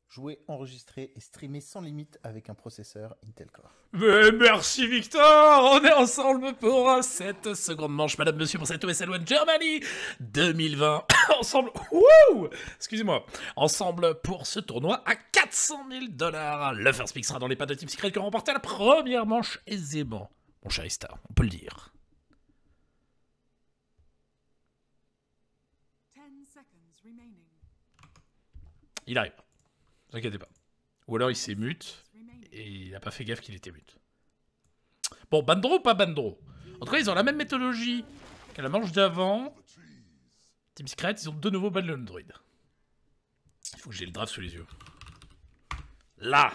Jouer, enregistrer et streamer sans limite avec un processeur Intel Core. Mais merci Victor, on est ensemble pour cette seconde manche, madame, monsieur, pour cette OSL One Germany 2020. Ensemble, wouh, excusez-moi, ensemble pour ce tournoi à 400 000 $. Le first pick sera dans les pas de Team Secret qui ont remporté la première manche aisément. Mon cher Ista, on peut le dire. Il arrive. Ne vous inquiétez pas. Ou alors il s'est mute et il n'a pas fait gaffe qu'il était mute. Bon, Bandro ou pas Bandro? En tout cas, ils ont la même méthodologie qu'à la manche d'avant. Team Secret, ils ont de nouveau ban le Android. Il faut que j'ai le draft sous les yeux. Là!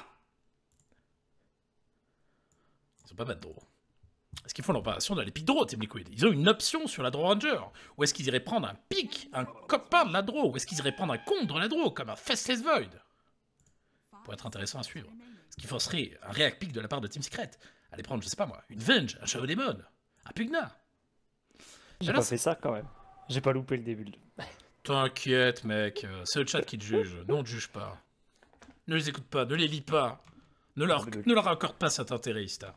Ils ont pas Bandro. Est-ce qu'ils font l'opération de l'Epic Draw, Team Liquid? Ils ont une option sur la Draw Ranger. Ou est-ce qu'ils iraient prendre un pick, un copain de la Draw? Ou est-ce qu'ils iraient prendre un contre la Draw, comme un Faceless Void? Pour être intéressant à suivre. Ce qui forcerait un React Pick de la part de Team Secret. Aller prendre, je sais pas moi, une Venge, un Shadow Demon, un Pugna. J'ai pas fait ça quand même. J'ai pas loupé le début. T'inquiète, mec, c'est le chat qui te juge. Nous, on ne juge pas. Ne les écoute pas, ne les lis pas. Ne leur accorde pas cet intérêt, Ista.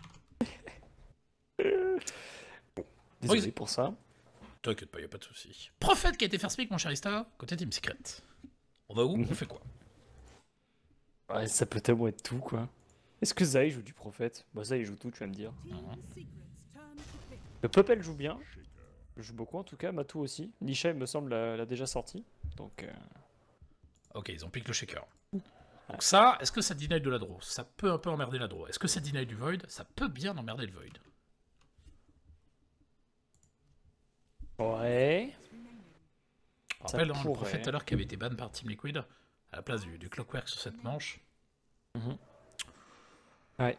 Désolé pour ça. T'inquiète pas, y a pas de soucis. Prophète qui a été first pick, mon cher Ista, côté Team Secret. On va où? On fait quoi? Ouais, ça peut tellement être tout, quoi. Est-ce que Zai joue du prophète? Bah Zai joue tout, tu vas me dire. Le Puppel joue bien. Il joue beaucoup en tout cas, Matou aussi. Nisha, il me semble, l'a déjà sorti. Donc... Ok, ils ont piqué le shaker. Donc ça, est-ce que ça deny de la draw? Ça peut un peu emmerder la draw. Est-ce que ça deny du void? Ça peut bien emmerder le void. Ouais. Je rappelle le prophète tout à l'heure qui avait été ban par Team Liquid à la place du Clockwork sur cette manche. Ouais.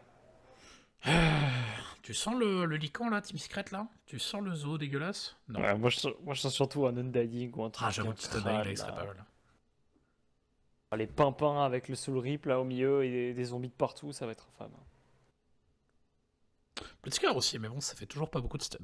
Tu sens le lican là, Team Secret là? Tu sens le zoo dégueulasse? Non. Ouais, moi je sens surtout un Undying ou un truc. Ah, j'avoue, petit Undying là, il serait pas mal. Les pimpins avec le Soul Rip là au milieu et des zombies de partout, ça va être infâme. Blitzker aussi, mais bon, ça fait toujours pas beaucoup de stun.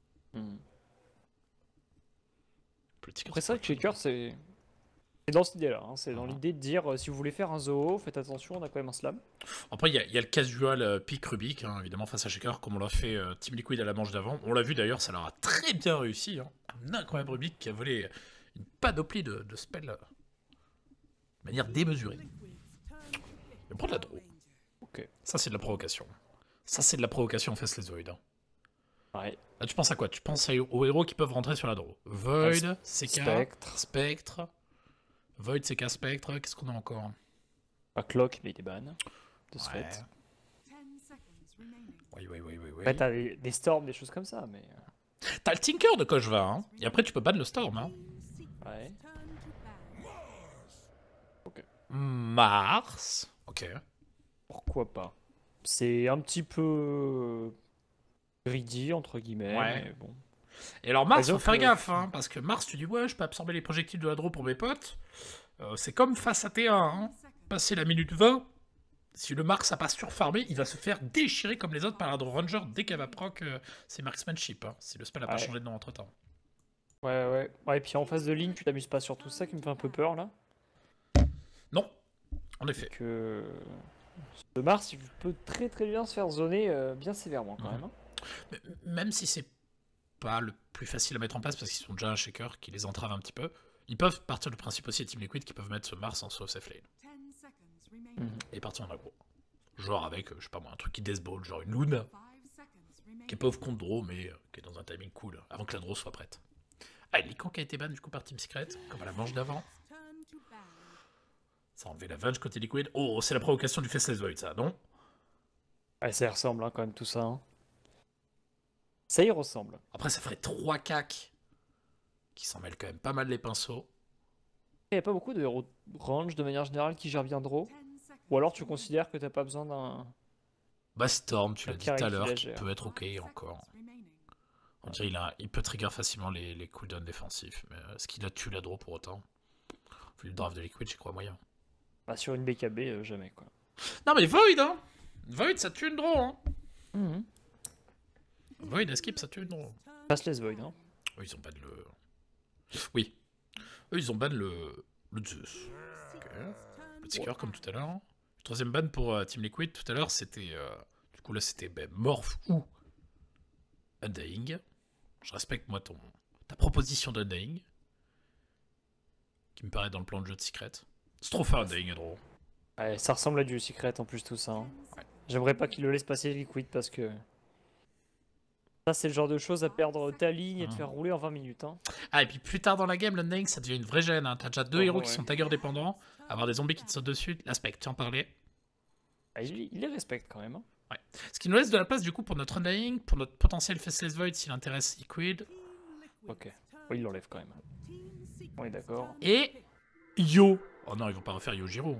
Après ça, Shaker, c'est dans cette idée-là. Hein. C'est dans l'idée de dire, si vous voulez faire un zoo, faites attention, on a quand même un slam. Après, il y a le casual pick Rubik, hein, évidemment, face à Shaker, comme on l'a fait Team Liquid à la manche d'avant. On l'a vu d'ailleurs, ça leur a très bien réussi. Hein. Un incroyable Rubik qui a volé une panoplie de spells de manière démesurée. Mais prendre la draw. Ok. Ça, c'est de la provocation. Ça, c'est de la provocation Faceless Void. Hein. Ouais. Là, tu penses à quoi? Tu penses aux héros qui peuvent rentrer sur la draw. Void, CK, Spectre. Void, CK, Spectre. Qu'est-ce qu'on a encore? Un Clock, mais il est ban. De ce fait. Oui. Ouais, t'as des Storms, des choses comme ça, mais... T'as le Tinker de Kochva, hein. Et après, tu peux ban le Storm, hein. Ouais. Ok. Mars. Ok. Pourquoi pas? C'est un petit peu... greedy, entre guillemets, mais bon. Et alors Mars, faut faire gaffe, hein, parce que Mars, tu dis ouais, je peux absorber les projectiles de la draw pour mes potes. C'est comme face à T1, hein. Passer la minute 20, si le Mars a pas surfarmé, il va se faire déchirer comme les autres par la draw ranger dès qu'elle va proc ses marksmanship, hein, si le spell a pas changé de nom entre temps. Ouais, et puis en face de ligne, tu t'amuses pas sur tout ça qui me fait un peu peur là. Non, en effet. Que ce Mars, il peut très bien se faire zoner bien sévèrement quand même. Hein. Mais, même si c'est pas le plus facile à mettre en place parce qu'ils sont déjà un shaker qui les entrave un petit peu, ils peuvent partir du principe aussi à Team Liquid qu'ils peuvent mettre ce Mars en solo safe lane. Et partir en aggro. Genre avec, je sais pas moi, un truc qui deathball, genre une Luna, qui est pauvre contre draw, mais qui est dans un timing cool, avant que la draw soit prête. Ah, Lican qui a été ban du coup par Team Secret, comme à la manche d'avant. Ça a enlevé la Venge côté Liquid. Oh, c'est la provocation du Faceless Void, ça, non? Ouais, ça y ressemble hein, quand même tout ça. Hein. Ça y ressemble. Après, ça ferait 3 cacs qui s'en mêlent quand même pas mal les pinceaux. Il n'y a pas beaucoup de héros range de manière générale qui gèrent bien draw. Ou alors tu considères que t'as pas besoin d'un... Bah Storm, tu l'as dit tout à l'heure, qui peut être ok encore. On dirait il peut trigger facilement les cooldowns défensifs. Mais est-ce qu'il a tué la draw pour autant? Vu le draft de Liquid, j'y crois moyen. Bah sur une BKB, jamais quoi. Non mais Void, hein. Void, ça tue une draw, hein. Void, escape, ça tue une draw. Faceless Void, hein. Eux, ils ont ban le... Oui. Eux, ils ont ban le Zeus. Ok. Bloodseeker comme tout à l'heure. Le troisième ban pour Team Liquid tout à l'heure, c'était... du coup là c'était Morph ou Undying. Je respecte moi ta proposition d'Undying. Qui me paraît dans le plan de jeu de Secret. C'est trop fort Undying, Draw. Ouais, ça ressemble à du Secret en plus tout ça. Hein. Ouais. J'aimerais pas qu'il le laisse passer Liquid parce que... Ça c'est le genre de choses à perdre ta ligne et te faire rouler en 20 minutes. Hein. Ah et puis plus tard dans la game, l'Undying ça devient une vraie gêne. Hein. T'as déjà deux héros qui sont Tiger dépendants. Avoir des zombies qui te sautent dessus. L'aspect, tu en parlais. Ah, il les respecte quand même. Hein. Ouais. Ce qui nous laisse de la place du coup pour notre Undying, pour notre potentiel Faceless Void s'il intéresse Liquid. Ok. Oui, il l'enlève quand même. On est d'accord. Et Yo. Oh non, ils vont pas refaire Yojiro.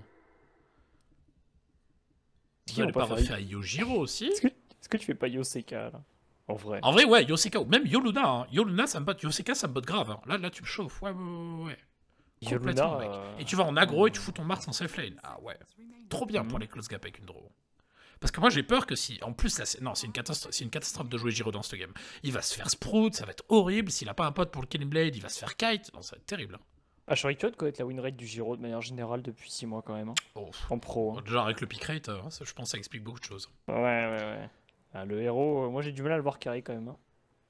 Ils vont pas refaire Yojiro aussi. Est-ce que tu fais pas Yoseka là? En vrai. En vrai, ouais, Yoseka ou même Yoluna. Hein. Yoluna, ça me botte. Yoseka, ça me botte grave. Hein. Là, tu me chauffes. Ouais. Complètement, mec. Et tu vas en aggro et tu fous ton Mars en safe lane. Ah ouais. Trop bien pour les close gap avec une draw. Parce que moi j'ai peur que si, en plus là, c'est une catastrophe de jouer Giro dans ce game. Il va se faire sprout, ça va être horrible. S'il a pas un pote pour le Killing Blade, il va se faire kite. Non, ça va être terrible. Ah, je suis curieux de connaître la win rate du Giro de manière générale depuis 6 mois quand même. Hein. Oh. En pro. Hein. Déjà avec le pick rate, ça, je pense que ça explique beaucoup de choses. Ouais. Ah, le héros, moi j'ai du mal à le voir carry quand même. Hein.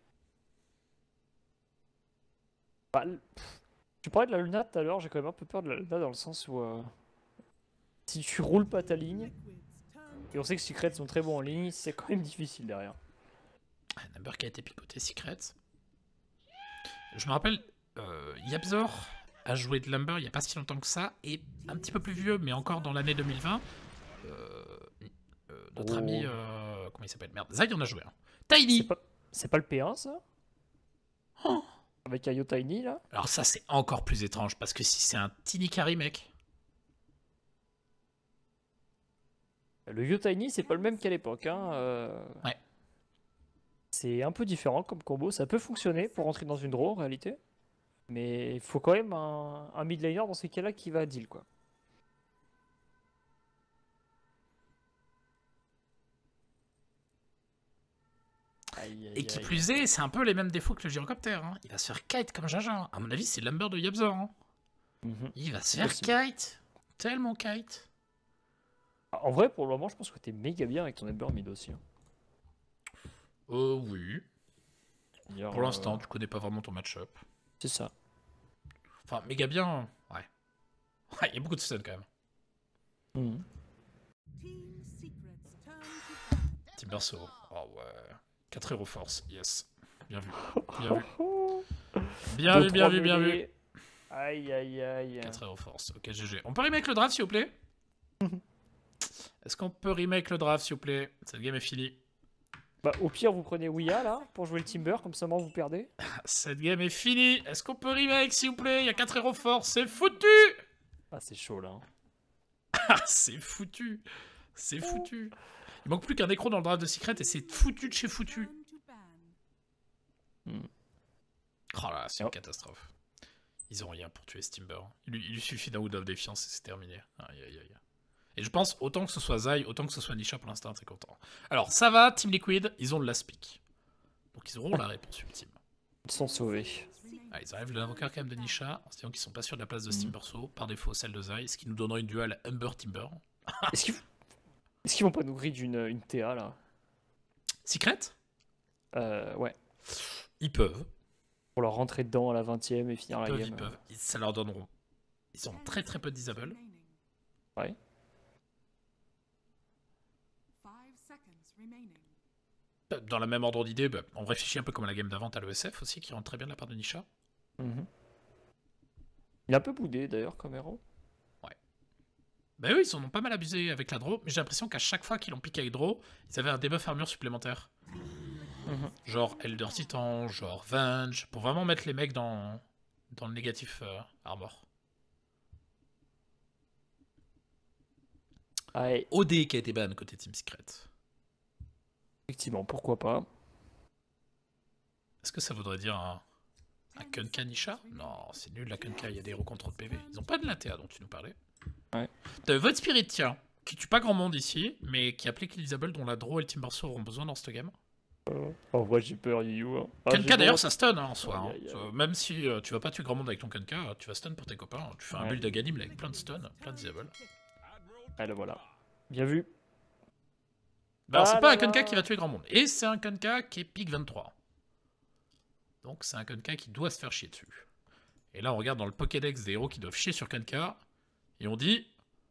Bah, tu parlais de la Luna tout à l'heure, j'ai quand même un peu peur de la Luna dans le sens où si tu roules pas ta ligne, et on sait que Secret sont très bons en ligne, c'est quand même difficile derrière. Number qui a été picoté Secret. Je me rappelle, Yabzor a joué de Lumber il n'y a pas si longtemps que ça, et un petit peu plus vieux, mais encore dans l'année 2020. Notre ami, comment il s'appelle? Merde, Zai en a joué un. Tiny. C'est pas le P1 ça? Oh. Avec Ayo Tiny là? Alors ça c'est encore plus étrange, parce que si c'est un Tiny Carry mec. Le Yo Tiny c'est pas le même qu'à l'époque. Hein. Ouais. C'est un peu différent comme combo, ça peut fonctionner pour rentrer dans une draw en réalité. Mais il faut quand même un mid laner dans ces cas-là qui va deal quoi. Et qui plus est, c'est un peu les mêmes défauts que le gyrocoptère. Hein. Il va se faire kite comme Jaja. À mon avis, c'est Lumber de Yabzor. Hein. Il va se faire kite. Tellement kite. En vrai, pour le moment, je pense que t'es méga bien avec ton Ember mid aussi. Hein. Oui. Pour l'instant, tu connais pas vraiment ton match-up. C'est ça. Enfin, méga bien, ouais. Ouais, il y a beaucoup de stun quand même. Timbersaw. Oh ouais. 4 Hero Force, yes. Bien vu. Bien vu. Aïe. 4 Hero Force. Ok, GG. On peut remake le draft, s'il vous plaît? Est-ce qu'on peut remake le draft, s'il vous plaît? Cette game est finie. Bah, au pire, vous prenez Ouya là pour jouer le Timber, comme ça, vous perdez. Cette game est finie. Est-ce qu'on peut remake, s'il vous plaît? Il y a 4 Hero Force, c'est foutu! Ah, c'est chaud là. Ah, c'est foutu. C'est foutu. Il manque plus qu'un écro dans le draft de Secret et c'est foutu de chez foutu. Oh là, c'est une catastrophe. Ils ont rien pour tuer Stimber. Il lui suffit d'un Wood of Defiance et c'est terminé. Aïe. Et je pense, autant que ce soit Zai, autant que ce soit Nisha pour l'instant, très content. Alors, ça va, Team Liquid, ils ont de la speak. Donc ils auront la réponse ultime. Ils sont sauvés. Ah, ils arrivent l'invoqueur quand même de Nisha, en se disant qu'ils sont pas sûrs de la place de Timbersaw, par défaut celle de Zai, ce qui nous donnerait une duel Humber-Timber. Est-ce qu'ils vont pas nous griller une TA là? Secret? Ouais. Ils peuvent. Pour leur rentrer dedans à la 20ème et finir la game. Ils peuvent. Ça leur donneront. Ils ont très peu de disable. Ouais. Dans la même ordre d'idée, on réfléchit un peu comme à la game d'avant à l'ESF aussi, qui rentre très bien de la part de Nisha. Il est un peu boudé d'ailleurs comme héros. Ouais. Bah eux, ils en ont pas mal abusé avec la draw, mais j'ai l'impression qu'à chaque fois qu'ils l'ont piqué avec draw, ils avaient un debuff armure supplémentaire. Genre Elder Titan, genre Venge, pour vraiment mettre les mecs dans le négatif armor. Ouais. OD qui a été ban côté Team Secret. Effectivement, pourquoi pas. Est-ce que ça voudrait dire un Kunka Nisha? Non, c'est nul la Kunka, il y a des héros contre le PV. Ils ont pas de l'ATA dont tu nous parlais. Ouais. T'as Void Spirit, tiens, qui tue pas grand monde ici, mais qui applique l'Isabelle dont la Draw et le Timbersaw auront besoin dans cette game. Oh, moi j'ai peur, Yu. Hein. Kunka d'ailleurs, ça stun en soi. Même si tu vas pas tuer grand monde avec ton Kunka, tu vas stun pour tes copains. Tu fais un build Aghanim avec plein de stun, plein de Isabelle. Ah, le voilà. Bien vu. Bah alors, c'est Ah pas là un Kunkka là. qui va tuer grand monde. Et c'est un Kunkka qui est pick 23. Donc c'est un Kunkka qui doit se faire chier dessus. Et là, on regarde dans le Pokédex des héros qui doivent chier sur Kunkka. Et on dit...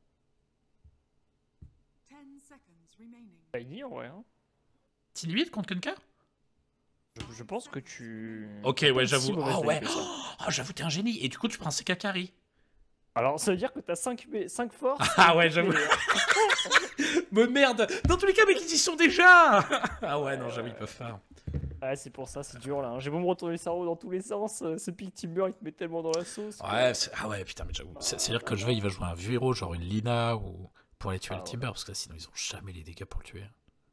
Tiny, en vrai. Hein. T8 contre Kunkka? Je pense que tu... Ok, t'as pas ouais, une si j'avoue. mauvaise Oh veille ouais. que ça. Oh, j'avoue, t'es un génie. Et du coup, tu prends CK carry. Alors, ça veut dire que t'as 5 forces. Ah ouais, et j'avoue. des- Mais merde. Dans tous les cas, mais ils y sont déjà. Ah ouais, non, j'avoue, ils peuvent faire. Ouais, c'est pour ça, c'est dur là. J'ai beau me retourner le cerveau dans tous les sens. Ce Pick Timber, il te met tellement dans la sauce. quoi. Ouais, ah ouais, putain, mais j'avoue. C'est-à-dire que je vais, il va jouer un vieux héros, genre une Lina, ou pour aller tuer Ah le ouais. Timber, parce que là, sinon, ils ont jamais les dégâts pour le tuer.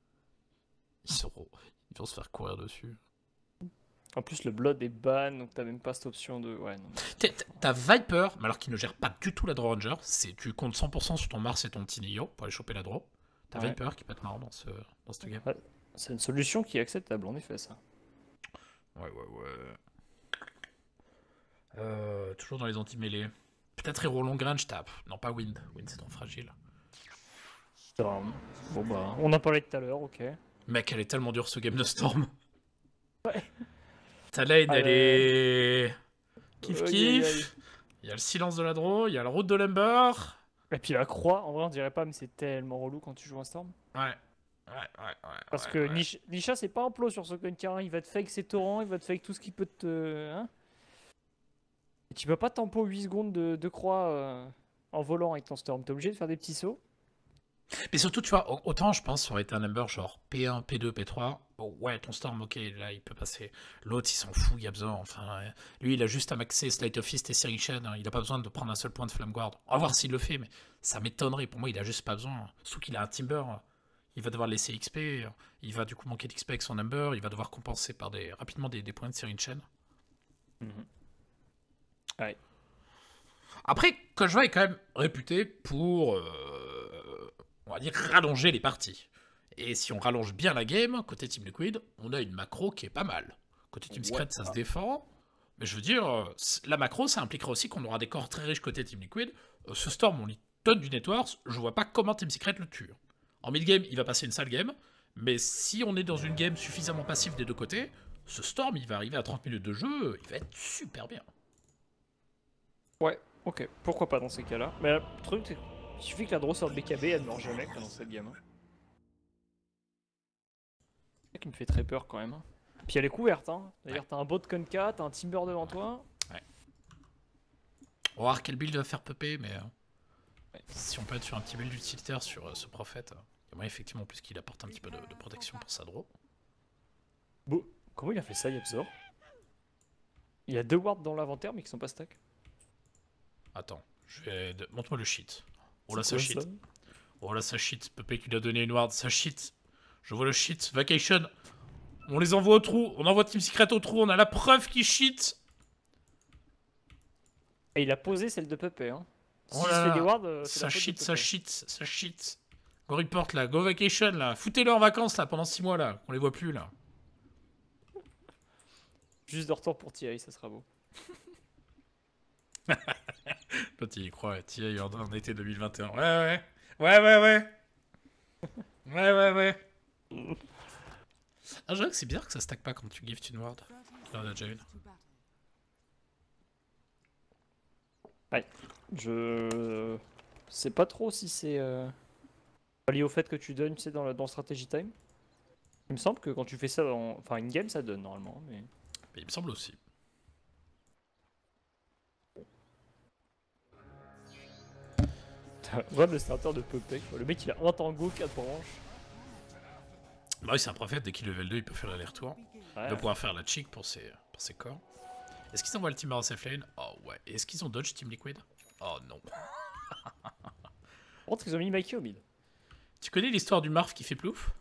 Ils vont se faire courir dessus. En plus, le Blood est ban, donc t'as même pas cette option de. Ouais, non. T'as Viper, mais alors qu'il ne gère pas du tout la Draw Ranger. Tu comptes 100% sur ton Mars et ton Tinio pour aller choper la Draw. T'as Ouais. Viper qui peut être marrant dans ce game. C'est une solution qui est acceptable, en effet, ça. Ouais. Toujours dans les anti-mêlées. Peut-être héros long range tape. Non, pas Wind. Wind, c'est trop fragile. Bon, bah, on en parlait tout à l'heure, ok. Mec, elle est tellement dure ce game de Storm. Ouais. Ta lane, Ah, elle est. Kiff Aïe, kiff. aïe, aïe. Il y a le silence de la draw, il y a la route de l'Ember. Et puis la croix, en vrai, on dirait pas, mais c'est tellement relou quand tu joues un Storm. Ouais. Parce ouais, que ouais. Nisha, c'est pas un plot sur ce Kunkka, hein. Il va te fake ses torrents, il va te fake tout ce qui peut te. Hein, et tu peux pas tempo 8 secondes de croix en volant avec ton Storm. T'es obligé de faire des petits sauts. Mais surtout, tu vois, autant je pense ça aurait été un Ember genre P1, P2, P3. Bon, ouais, ton Storm, ok, là il peut passer. L'autre, il s'en fout, il a besoin. Enfin, lui, il a juste à maxer Slate of Fist et Sirichan. Hein, il a pas besoin de prendre un seul point de Flame Guard. On va voir s'il le fait, mais ça m'étonnerait. Pour moi, il a juste pas besoin. Surtout qu'il a un Timber. Il va devoir laisser XP. Il va du coup manquer d'XP avec son Ember. Il va devoir compenser par rapidement des points de Sirichan. Ouais. Après, Kojva est quand même réputé pour, on va dire, rallonger les parties. Et si on rallonge bien la game, côté Team Liquid, on a une macro qui est pas mal. Côté Team Secret, ça se défend. Mais je veux dire, la macro, ça impliquera aussi qu'on aura des corps très riches côté Team Liquid. Ce Storm, on lui donne du network, je vois pas comment Team Secret le tue. En mid-game, il va passer une sale game. Mais si on est dans une game suffisamment passive des deux côtés, ce Storm, il va arriver à 30 minutes de jeu, il va être super bien. Ouais, ok, pourquoi pas dans ces cas-là. Mais le truc, c'est qu'il suffit que la draw sorte BKB, elle meurt jamais quoi, dans cette game. Hein. C'est ça qui me fait très peur quand même. Hein. Puis elle est couverte, hein. C'est-à-dire t'as un bot Kunkka, t'as un Timber devant toi. On va voir quel build va faire pupper, mais si on peut être sur un petit build utilitaire sur ce prophète, il y a moyen effectivement plus qu'il apporte un petit peu de protection pour sa draw. Bon, comment il a fait ça, Yabzor? Il y a 2 wards dans l'inventaire mais qui sont pas stack. Attends, montre-moi le shit. Oh là, C'est ça quoi, shit. ça Oh là, ça shit. Pepe qui lui a donné une ward, ça shit. Je vois le shit. Vacation. On les envoie au trou. On envoie Team Secret au trou. On a la preuve qu'il shit. Et il a posé celle de Pepe, hein. Oh S'il là se fait là. des wards, c'est Ça la faute de shit, Pepe. ça shit, ça shit. Go report là, go vacation là. Foutez-le en vacances là pendant 6 mois là. On les voit plus là. Juste de retour pour TI, ça sera beau. L'autre il y croit, TI en été 2021. Ouais. Ouais. Ah, j'avoue que c'est bizarre que ça stack pas quand tu gift une ward. Là, on a déjà une. Ouais. Je sais pas trop si c'est lié au fait que tu donnes, tu sais, dans Strategy Time. Il me semble que quand tu fais ça enfin une game ça donne normalement, mais. Mais il me semble aussi. Regarde le starter de Pepe, quoi. Le mec il a un tango, 4 branches. Bah oui, c'est un prophète, dès qu'il level 2, il peut faire l'aller-retour. Ouais. Il va pouvoir faire la cheek pour ses corps. Est-ce qu'ils envoient le team en safe lane? Oh ouais. Et est-ce qu'ils ont dodge Team Liquid? Oh non. Par contre ils ont mis Mikey au mid. Tu connais l'histoire du Marv qui fait plouf?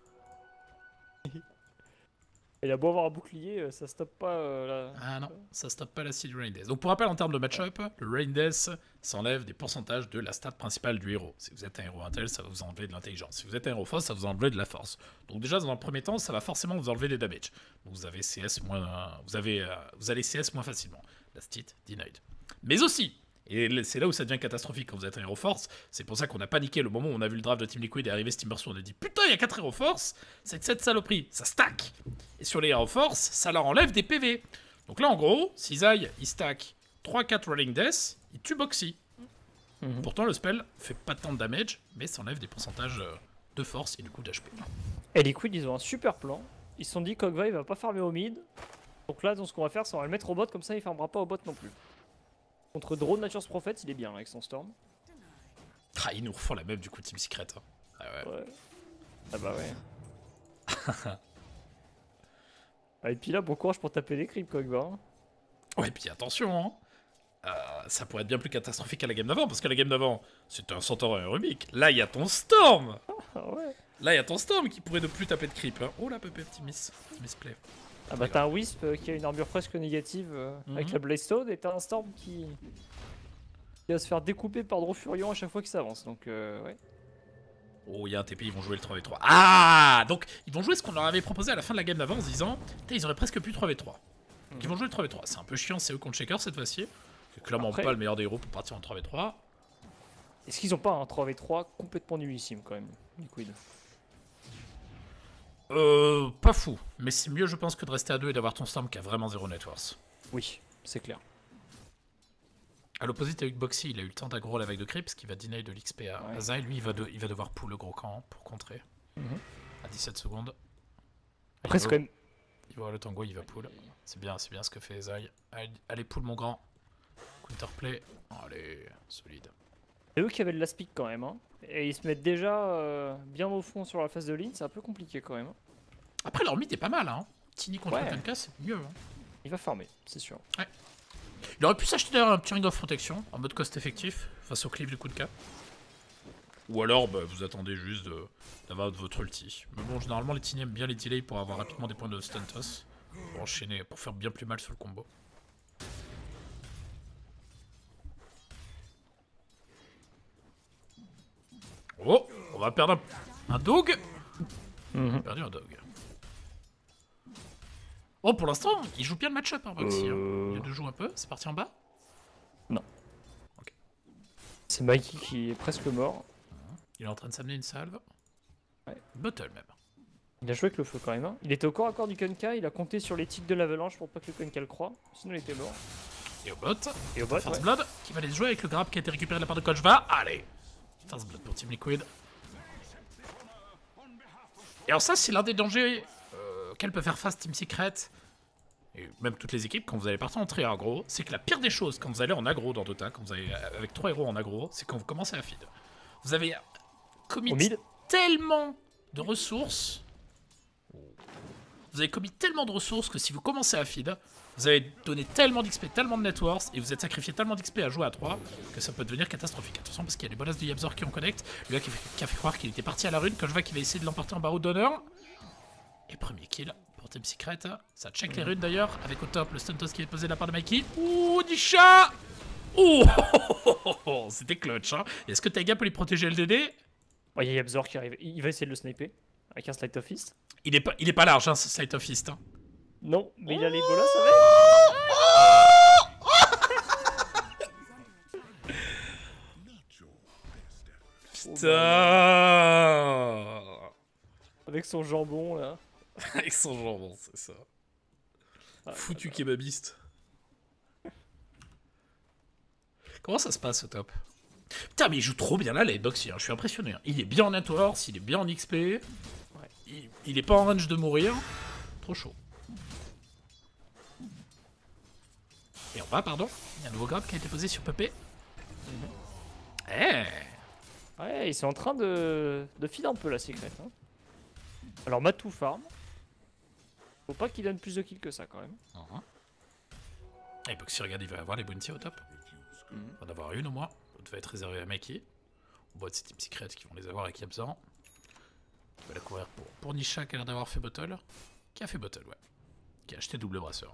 Il a beau avoir un bouclier, ça stoppe pas la... Ah non, ça stoppe pas la seed Rain Death. Donc pour rappel, en termes de match-up, le Rain Death s'enlève des pourcentages de la stat principale du héros. Si vous êtes un héros intel, ça va vous enlever de l'intelligence. Si vous êtes un héros force, ça va vous enlever de la force. Donc déjà, dans un premier temps, ça va forcément vous enlever des damage. Donc vous avez CS moins... vous allez CS moins facilement. Last hit, denied. Mais aussi, Et c'est là où ça devient catastrophique quand vous êtes un Hero Force. C'est pour ça qu'on a paniqué le moment où on a vu le draft de Team Liquid et arriver Steam Burst. On a dit putain, il y a 4 Hero Force, c'est cette saloperie, ça stack. Et sur les Hero Force, ça leur enlève des PV. Donc là, en gros, si Zai il stack 3-4 Rolling Death, il tue Boxy. Pourtant, le spell fait pas tant de damage, mais ça enlève des pourcentages de force et du coup d'HP. Et Liquid, ils ont un super plan. Ils se sont dit Kog'Maw il va pas farmer au mid. Donc là, ce qu'on va faire, c'est on va le mettre au bot, comme ça il farmera pas au bot non plus. Contre Drone Nature's Prophet, il est bien là, avec son Storm. Ah, ils nous refont la même du coup Team Secret. Hein. Ah ouais. Ah bah ouais. Ah, et puis là, bon courage pour taper les creeps, Kog'Maw. Hein. Ouais, et puis attention, hein. Ça pourrait être bien plus catastrophique à la game d'avant, parce qu'à la game d'avant, c'était un Centaure et un Rubik. Là, il y a ton Storm. Ah ouais. Là, il y a ton Storm qui pourrait ne plus taper de creep. Hein. Oh là, petit misplay. Ah bah t'as un Wisp qui a une armure presque négative avec la Blaze-Stone, et t'as un Storm qui va se faire découper par Drofurion à chaque fois qu'il s'avance, donc ouais. Oh, il y a un TP, ils vont jouer le 3v3. Ah, donc ils vont jouer ce qu'on leur avait proposé à la fin de la game d'avant en se disant, ils auraient presque pu 3v3. Donc ils vont jouer le 3v3. C'est un peu chiant, c'est eux contre Shaker cette fois-ci. C'est clairement Après, pas le meilleur des héros pour partir en 3v3. est-ce qu'ils ont pas un 3v3 complètement nullissime quand même, Liquid? Pas fou. Mais c'est mieux, je pense, que de rester à 2 et d'avoir ton Storm qui a vraiment 0 net worth. Oui, c'est clair. À l'opposé, t'as eu que Boxy, il a eu le temps d'aggro la vague de creep, ce qui va deny de l'XP à Zai. Lui, il va devoir pull le gros camp pour contrer. À 17 secondes. Après, c'est quand même. Il va voir le tango, il va pull. C'est bien ce que fait Zai. Allez, pull mon grand. Counterplay. Allez, solide. C'est eux qui avaient de l'aspic quand même, hein. Et ils se mettent déjà bien au fond sur la phase de ligne, c'est un peu compliqué quand même. Hein. Après, leur mid est pas mal, hein. Tiny contre Tenka, c'est mieux. Hein. Il va farmer, c'est sûr. Ouais. Il aurait pu s'acheter d'ailleurs un petit ring of protection en mode cost effectif face au cleave du coup de K. Ou alors bah, vous attendez juste d'avoir votre ulti. Mais bon, généralement les Tiny aiment bien les delays pour avoir rapidement des points de stun toss. Pour enchaîner, pour faire bien plus mal sur le combo. Oh, on va perdre un dog. On a perdu un dog. Oh, pour l'instant, il joue bien le match-up, hein, Boxy. Il a de jouer un peu. C'est parti en bas? Non. Ok. C'est Mikey qui est presque mort. Il est en train de s'amener une salve. Ouais. Bottle même. Il a joué avec le feu quand même. Hein. Il était au corps à corps du Kunkka, il a compté sur les tics de l'avalanche pour pas que le Kunkka le croie. Sinon il était mort. Et au bot. Et au bot, First Blood qui va aller jouer avec le grab qui a été récupéré de la part de Coach Va. Allez. First Blood pour Team Liquid. Et alors ça, c'est l'un des dangers qu'elle peut faire face Team Secret. Et même toutes les équipes, quand vous allez partir en tri aggro, c'est que la pire des choses quand vous allez en aggro dans Dota, quand vous allez avec 3 héros en aggro, c'est quand vous commencez à feed. Vous avez commis tellement de ressources. Vous avez commis tellement de ressources que si vous commencez à feed, vous avez donné tellement d'XP, tellement de net worth, et vous êtes sacrifié tellement d'XP à jouer à 3 que ça peut devenir catastrophique. Attention parce qu'il y a les bonus de Yabzor qui on connecte, le gars qui a fait croire qu'il était parti à la rune, quand je vois qu'il va essayer de l'emporter en barreau d'honneur. Et premier kill pour Team Secret, ça check les runes d'ailleurs, avec au top le stun toss qui est posé de la part de Mikey. Ouh, Nisha. Ouh, c'était clutch, hein. Est-ce que Taiga peut lui protéger LDD? Oh, il y a Yabzor qui arrive, il va essayer de le sniper avec un Sleight of Fist. Il est pas large, hein, ce Sleight of Fist. Hein. Non, mais il a les bolas avec. Putain. Avec son jambon là. Avec son jambon, c'est ça. Ah, foutu kebabiste. Comment ça se passe au top? Putain, mais il joue trop bien là, les Boxy, hein. Je suis impressionné. Hein. Il est bien en networks, il est bien en XP. Ouais. Il est pas en range de mourir. Trop chaud. Et en bas, pardon, il y a un nouveau grab qui a été posé sur Pepe. Ouais, ils sont en train de filer un peu la secrète. Hein. Alors Matou farm. Faut pas qu'il donne plus de kills que ça quand même. Et Boxy, regarde, il va avoir les bounties au top. Il va en avoir une au moins. L'autre va être réservé à Mikey. On voit de ces Team Secret qui vont les avoir avec Yabzor. Qui va la courir pour Nisha qui a l'air d'avoir fait bottle. Qui a fait bottle, ouais. Qui a acheté double brasseur.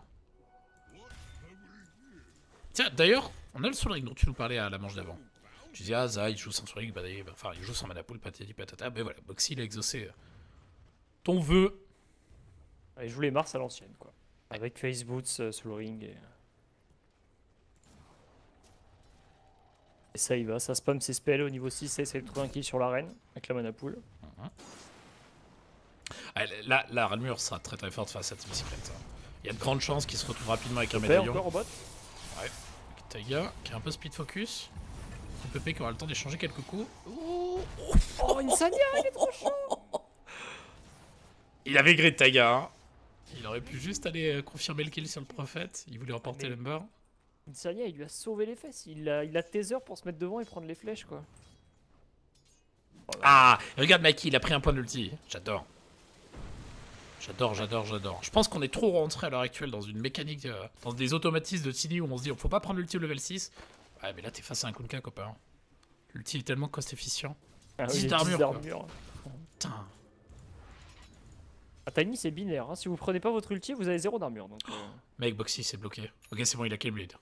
Tiens, d'ailleurs, on a le Soul Ring dont tu nous parlais à la manche d'avant. Tu dis, ah, Zai, il joue sans Soul Ring, enfin, il joue sans mana pool, patati patata. Mais voilà, Boxy, il a exaucé ton vœu. Il joue les Mars à l'ancienne, quoi. Avec Face Boots, Soul Ring et... Et ça y va, ça spam ses spells au niveau 6 et essaie de trouver un kill sur l'arène avec la mana pool. Là, la Ranmure sera très très forte face à Team Secret. Il y a de grandes chances qu'il se retrouve rapidement avec un Pépé médaillon. encore au bot. Ouais. Taiga qui a un peu speed focus. Pépé qui aura le temps d'échanger quelques coups. Oh, Insania, il est trop chaud. Il avait grid Taiga. Hein. Il aurait pu juste aller confirmer le kill sur le prophète. Il voulait remporter l'Ember. Insania, il lui a sauvé les fesses. Il a taser pour se mettre devant et prendre les flèches, quoi. Oh, ah, regarde Mikey, il a pris un point d'ulti. J'adore. J'adore. Je pense qu'on est trop rentré à l'heure actuelle dans une mécanique, dans des automatismes de TD où on se dit faut pas prendre l'ulti au level 6. Ouais, mais là t'es face à un Kunkka, copain. L'ulti est tellement cost efficient. Ah, 10 oui, d'armure. Putain. À Tiny, c'est binaire. Hein. Si vous prenez pas votre ulti, vous avez 0 d'armure. Donc, Mec, Boxy c'est bloqué. Ok, c'est bon, il a kill bleed.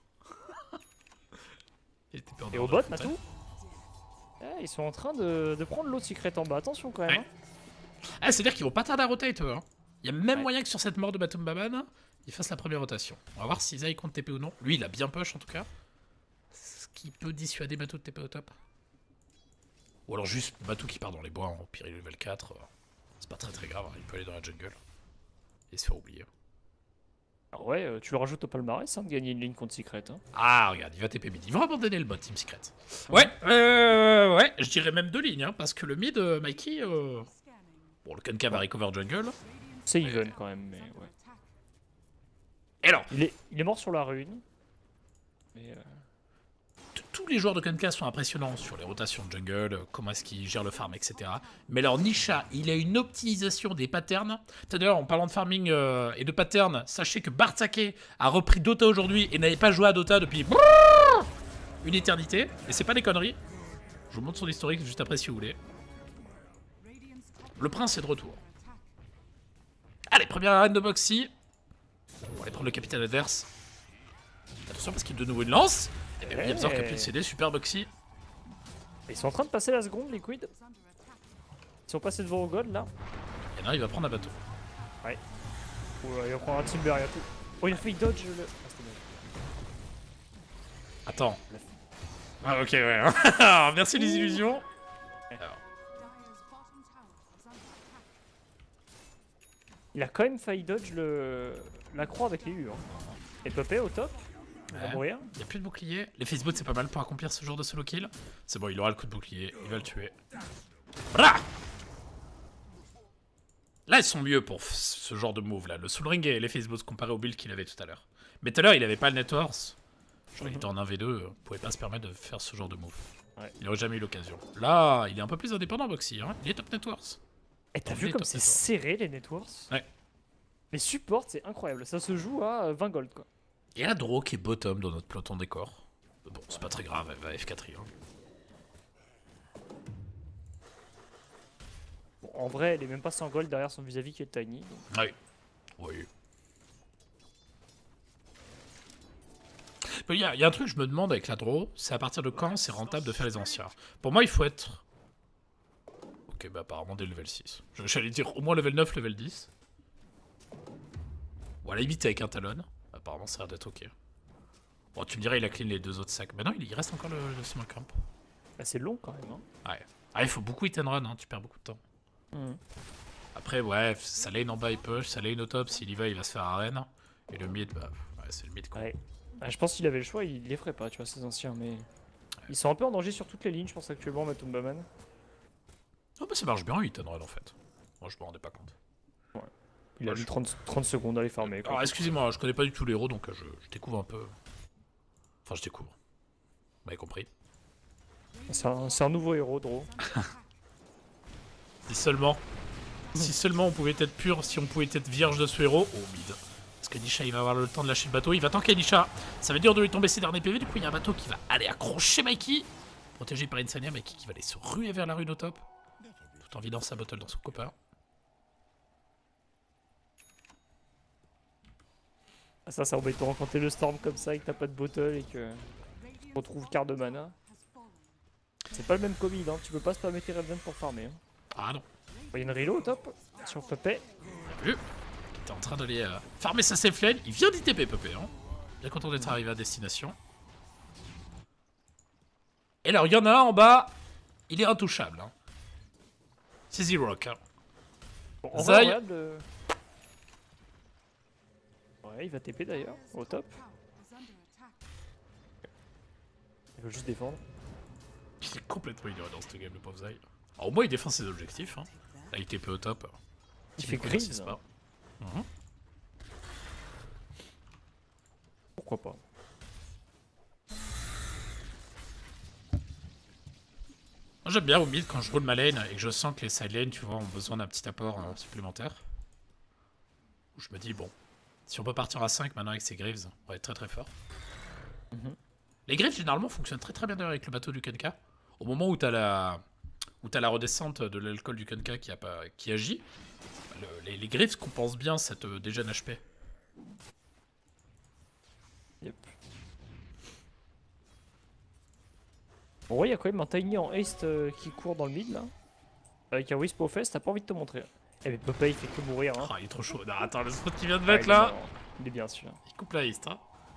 Et au bot, Matou ils sont en train de prendre l'autre secret en bas. Attention quand même. Ouais. Ah, c'est-à-dire qu'ils vont pas tarder à rotate, eux. Hein. Il y a même moyen que sur cette mort de Batum Baban, il fasse la première rotation. On va voir si Zai compte TP ou non. Lui, il a bien push en tout cas. Ce qui peut dissuader Batou de TP au top. Ou alors juste Batou qui part dans les bois en pire level 4. C'est pas très grave, hein. Il peut aller dans la jungle. Et se faire oublier. Alors ouais, tu le rajoutes au palmarès hein, de gagner une ligne contre secret. Hein. Ah, regarde, il va TP mid. Ils vont abandonner le bot Team Secret. Ouais, je dirais même 2 lignes, hein, parce que le mid, Mikey... Bon, le Kunkka va recover jungle. C'est even quand même, mais ouais. Et alors il est mort sur la rune. Mais tous les joueurs de Kunkka sont impressionnants sur les rotations de jungle, comment est-ce qu'ils gèrent le farm, etc. Mais alors Nisha, il a une optimisation des patterns. D'ailleurs, en parlant de farming et de patterns, sachez que Bartake a repris Dota aujourd'hui et n'avait pas joué à Dota depuis une éternité. Et c'est pas des conneries. Je vous montre son historique juste après si vous voulez. Le prince est de retour. Allez, première arène de Boxy. On va aller prendre le capitaine adverse. Attention parce qu'il y a de nouveau une lance. Et bien oui, il y a besoin de capitaine CD, super Boxy. Ils sont en train de passer la seconde, Liquid. Ils sont passés devant au God là. Il y en a un, il va prendre un bateau. Ouais. Il va prendre un Timber, il y a tout. Oh, il a fait dodge le. Attends. Ah, ok, ouais. Merci les illusions. Alors. Il a quand même failli dodge la croix avec les U. Hein. Et Pépé au top. Il va mourir. Il n'y a plus de bouclier. Les Facebook c'est pas mal pour accomplir ce genre de solo kill. C'est bon, il aura le coup de bouclier. Il va le tuer. Là, ils sont mieux pour ce genre de move là. Le Soul Ring et les Facebook comparé au build qu'il avait tout à l'heure. Mais tout à l'heure, il avait pas le Networks. Genre, il était en 1v2, pouvait pas se permettre de faire ce genre de move. Ouais. Il aurait jamais eu l'occasion. Là, il est un peu plus indépendant, Boxy. Hein. Il est top Networks. Et t'as vu comme c'est serré les networks? Ouais. Les supports, c'est incroyable. Ça se joue à 20 gold quoi. Et la Draw qui est bottom dans notre peloton décor. Bon, c'est pas très grave, elle va F4. Bon, en vrai, elle est même pas 100 gold derrière son vis-à-vis qui est Tiny. Donc... Ah oui. Oui. Il y a un truc que je me demande avec la Draw, c'est à partir de quand c'est rentable de faire les anciens. Pour moi, il faut être... Ok, bah apparemment dès level 6. J'allais dire au moins level 9, level 10. Bon, à la limite avec un talon. Apparemment, ça a l'air d'être ok. Bon, tu me dirais, il a clean les 2 autres sacs. Mais non, il reste encore le small camp. Bah, c'est long quand même. Hein. Ouais. Ah, il faut beaucoup hit and run, hein, tu perds beaucoup de temps. Après, ouais, sa lane en bas il push, sa lane au top, s'il y va, il va se faire arène. Et le mid, bah, ouais, c'est le mid quoi. Ouais. Ah, je pense qu'il avait le choix, il les ferait pas, tu vois, ces anciens, mais. Ouais. Ils sont un peu en danger sur toutes les lignes, je pense, actuellement, Matumbaman. Oh, bah ça marche bien, hit and run en fait. Moi, je me rendais pas compte. Ouais. Il a mis 30 secondes à les farmer. Alors, excusez-moi, je connais pas du tout les héros, donc je découvre un peu. Enfin, je découvre. Vous m'avez compris. C'est un nouveau héros, Draw. Si seulement on pouvait être pur, si on pouvait être vierge de ce héros. Oh, mid. Parce que Nisha, il va avoir le temps de lâcher le bateau. Il va tanker Nisha. Ça veut dire de lui tomber ses derniers PV. Du coup, il y a un bateau qui va aller accrocher Mikey. Protégé par Insania, Mikey qui va aller se ruer vers la rune au top. Tout en vidant sa bottle dans son copain. Ah, ça, c'est embêtant quand t'es le storm comme ça et que t'as pas de bottle et que tu retrouves quart de mana. C'est pas le même Covid, hein. Tu peux pas se permettre Revenant pour farmer. Hein. Ah non. Il y a une reload au top. Si on Pépé. Vu. Qui était en train d'aller farmer sa safe lane. Il vient d'ITP Pépé. Hein. Bien content d'être arrivé à destination. Et alors, il y en a un en bas, il est intouchable. Hein. C'est Z-Rock. Hein. Bon, en Zai. vrai, ouais, il va TP d'ailleurs, au top. Il veut juste défendre. Il est complètement ignoré dans cette game, le pauvre Zai. Alors, au moins, il défend ses objectifs. Hein. Là, il TP au top. Il fait Grid, grid. pas. Pourquoi pas. Moi, j'aime bien au mid quand je roule ma lane et que je sens que les side lanes, tu vois, ont besoin d'un petit apport supplémentaire. Où je me dis, bon, si on peut partir à 5 maintenant avec ces Greaves, on va être très très fort. Les Greaves, généralement, fonctionnent très très bien d'ailleurs avec le bateau du Kenka. Au moment où t'as la redescente de l'alcool du Kenka qui agit, les Greaves compensent bien cette dégène HP. Yep. Bon, ouais, il y a quand même un Tiny en haste qui court dans le mid là. Avec un Wisp au fest, t'as pas envie de te montrer. Eh mais Popeye il fait que mourir. Hein. Oh, il est trop chaud. Non, attends, le spot qu'il vient de Ah, mettre là. Il est bien sûr. Il coupe la haste. Hein.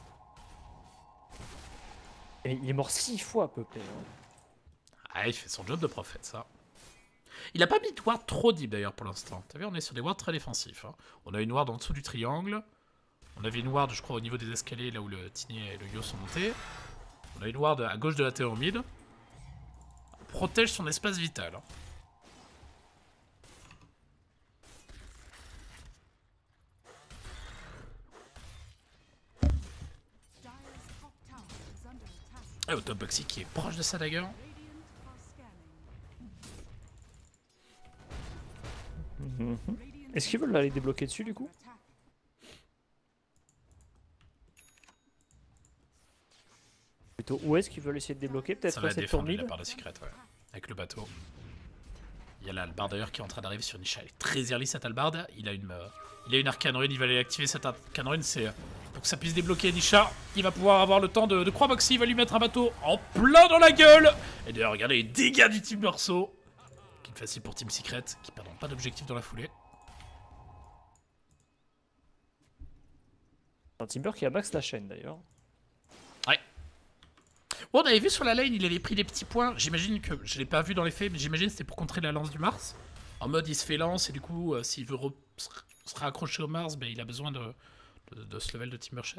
Et il est mort 6 fois Popeye. Hein. Ah, il fait son job de prophète, ça. Il a pas mis de ward trop deep d'ailleurs pour l'instant. T'as vu, on est sur des wards très défensifs. Hein. On a une ward en dessous du triangle. On avait une ward, je crois, au niveau des escaliers, là où le Tiny et le Yo sont montés. On a une ward à gauche de la tower mid. On protège son espace vital. Hein. Et au top Boxy qui est proche de sa dagger. Est-ce qu'ils veulent aller débloquer dessus du coup? Plutôt où est-ce qu'ils veulent essayer de débloquer? Peut-être Ça va cette tour défendre mid. la part de secret, ouais. Avec le bateau. Il y a là Albard d'ailleurs qui est en train d'arriver sur Nisha. Elle est très early cette Albard. Il a une arcane rune, il va aller activer cette arcane rune. C'est pour que ça puisse débloquer Nisha. Il va pouvoir avoir le temps de croire Boxy. Il va lui mettre un bateau en plein dans la gueule. Et d'ailleurs, regardez les dégâts du Team Morceau. Qui est facile pour Team Secret, qui perdront pas d'objectif dans la foulée. Un Timber qui a max la chaîne d'ailleurs. Ouais. Bon, on avait vu sur la lane, il avait pris des petits points. J'imagine que, je l'ai pas vu dans les faits, mais j'imagine que c'était pour contrer la lance du Mars. En mode, il se fait lance et du coup, s'il veut se raccrocher au Mars, ben, il a besoin de ce level de Timberchain.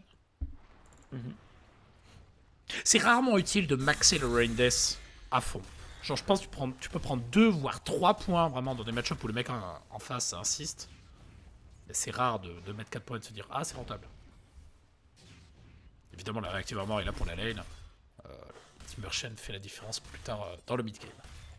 C'est rarement utile de maxer le Rain Death à fond. Genre, je pense que tu peux prendre 2 voire 3 points vraiment dans des match-ups où le mec en face insiste. Mais c'est rare de mettre 4 points et de se dire ah, c'est rentable. Évidemment, la réactive armor est là pour la lane. Timberchain fait la différence plus tard dans le mid-game.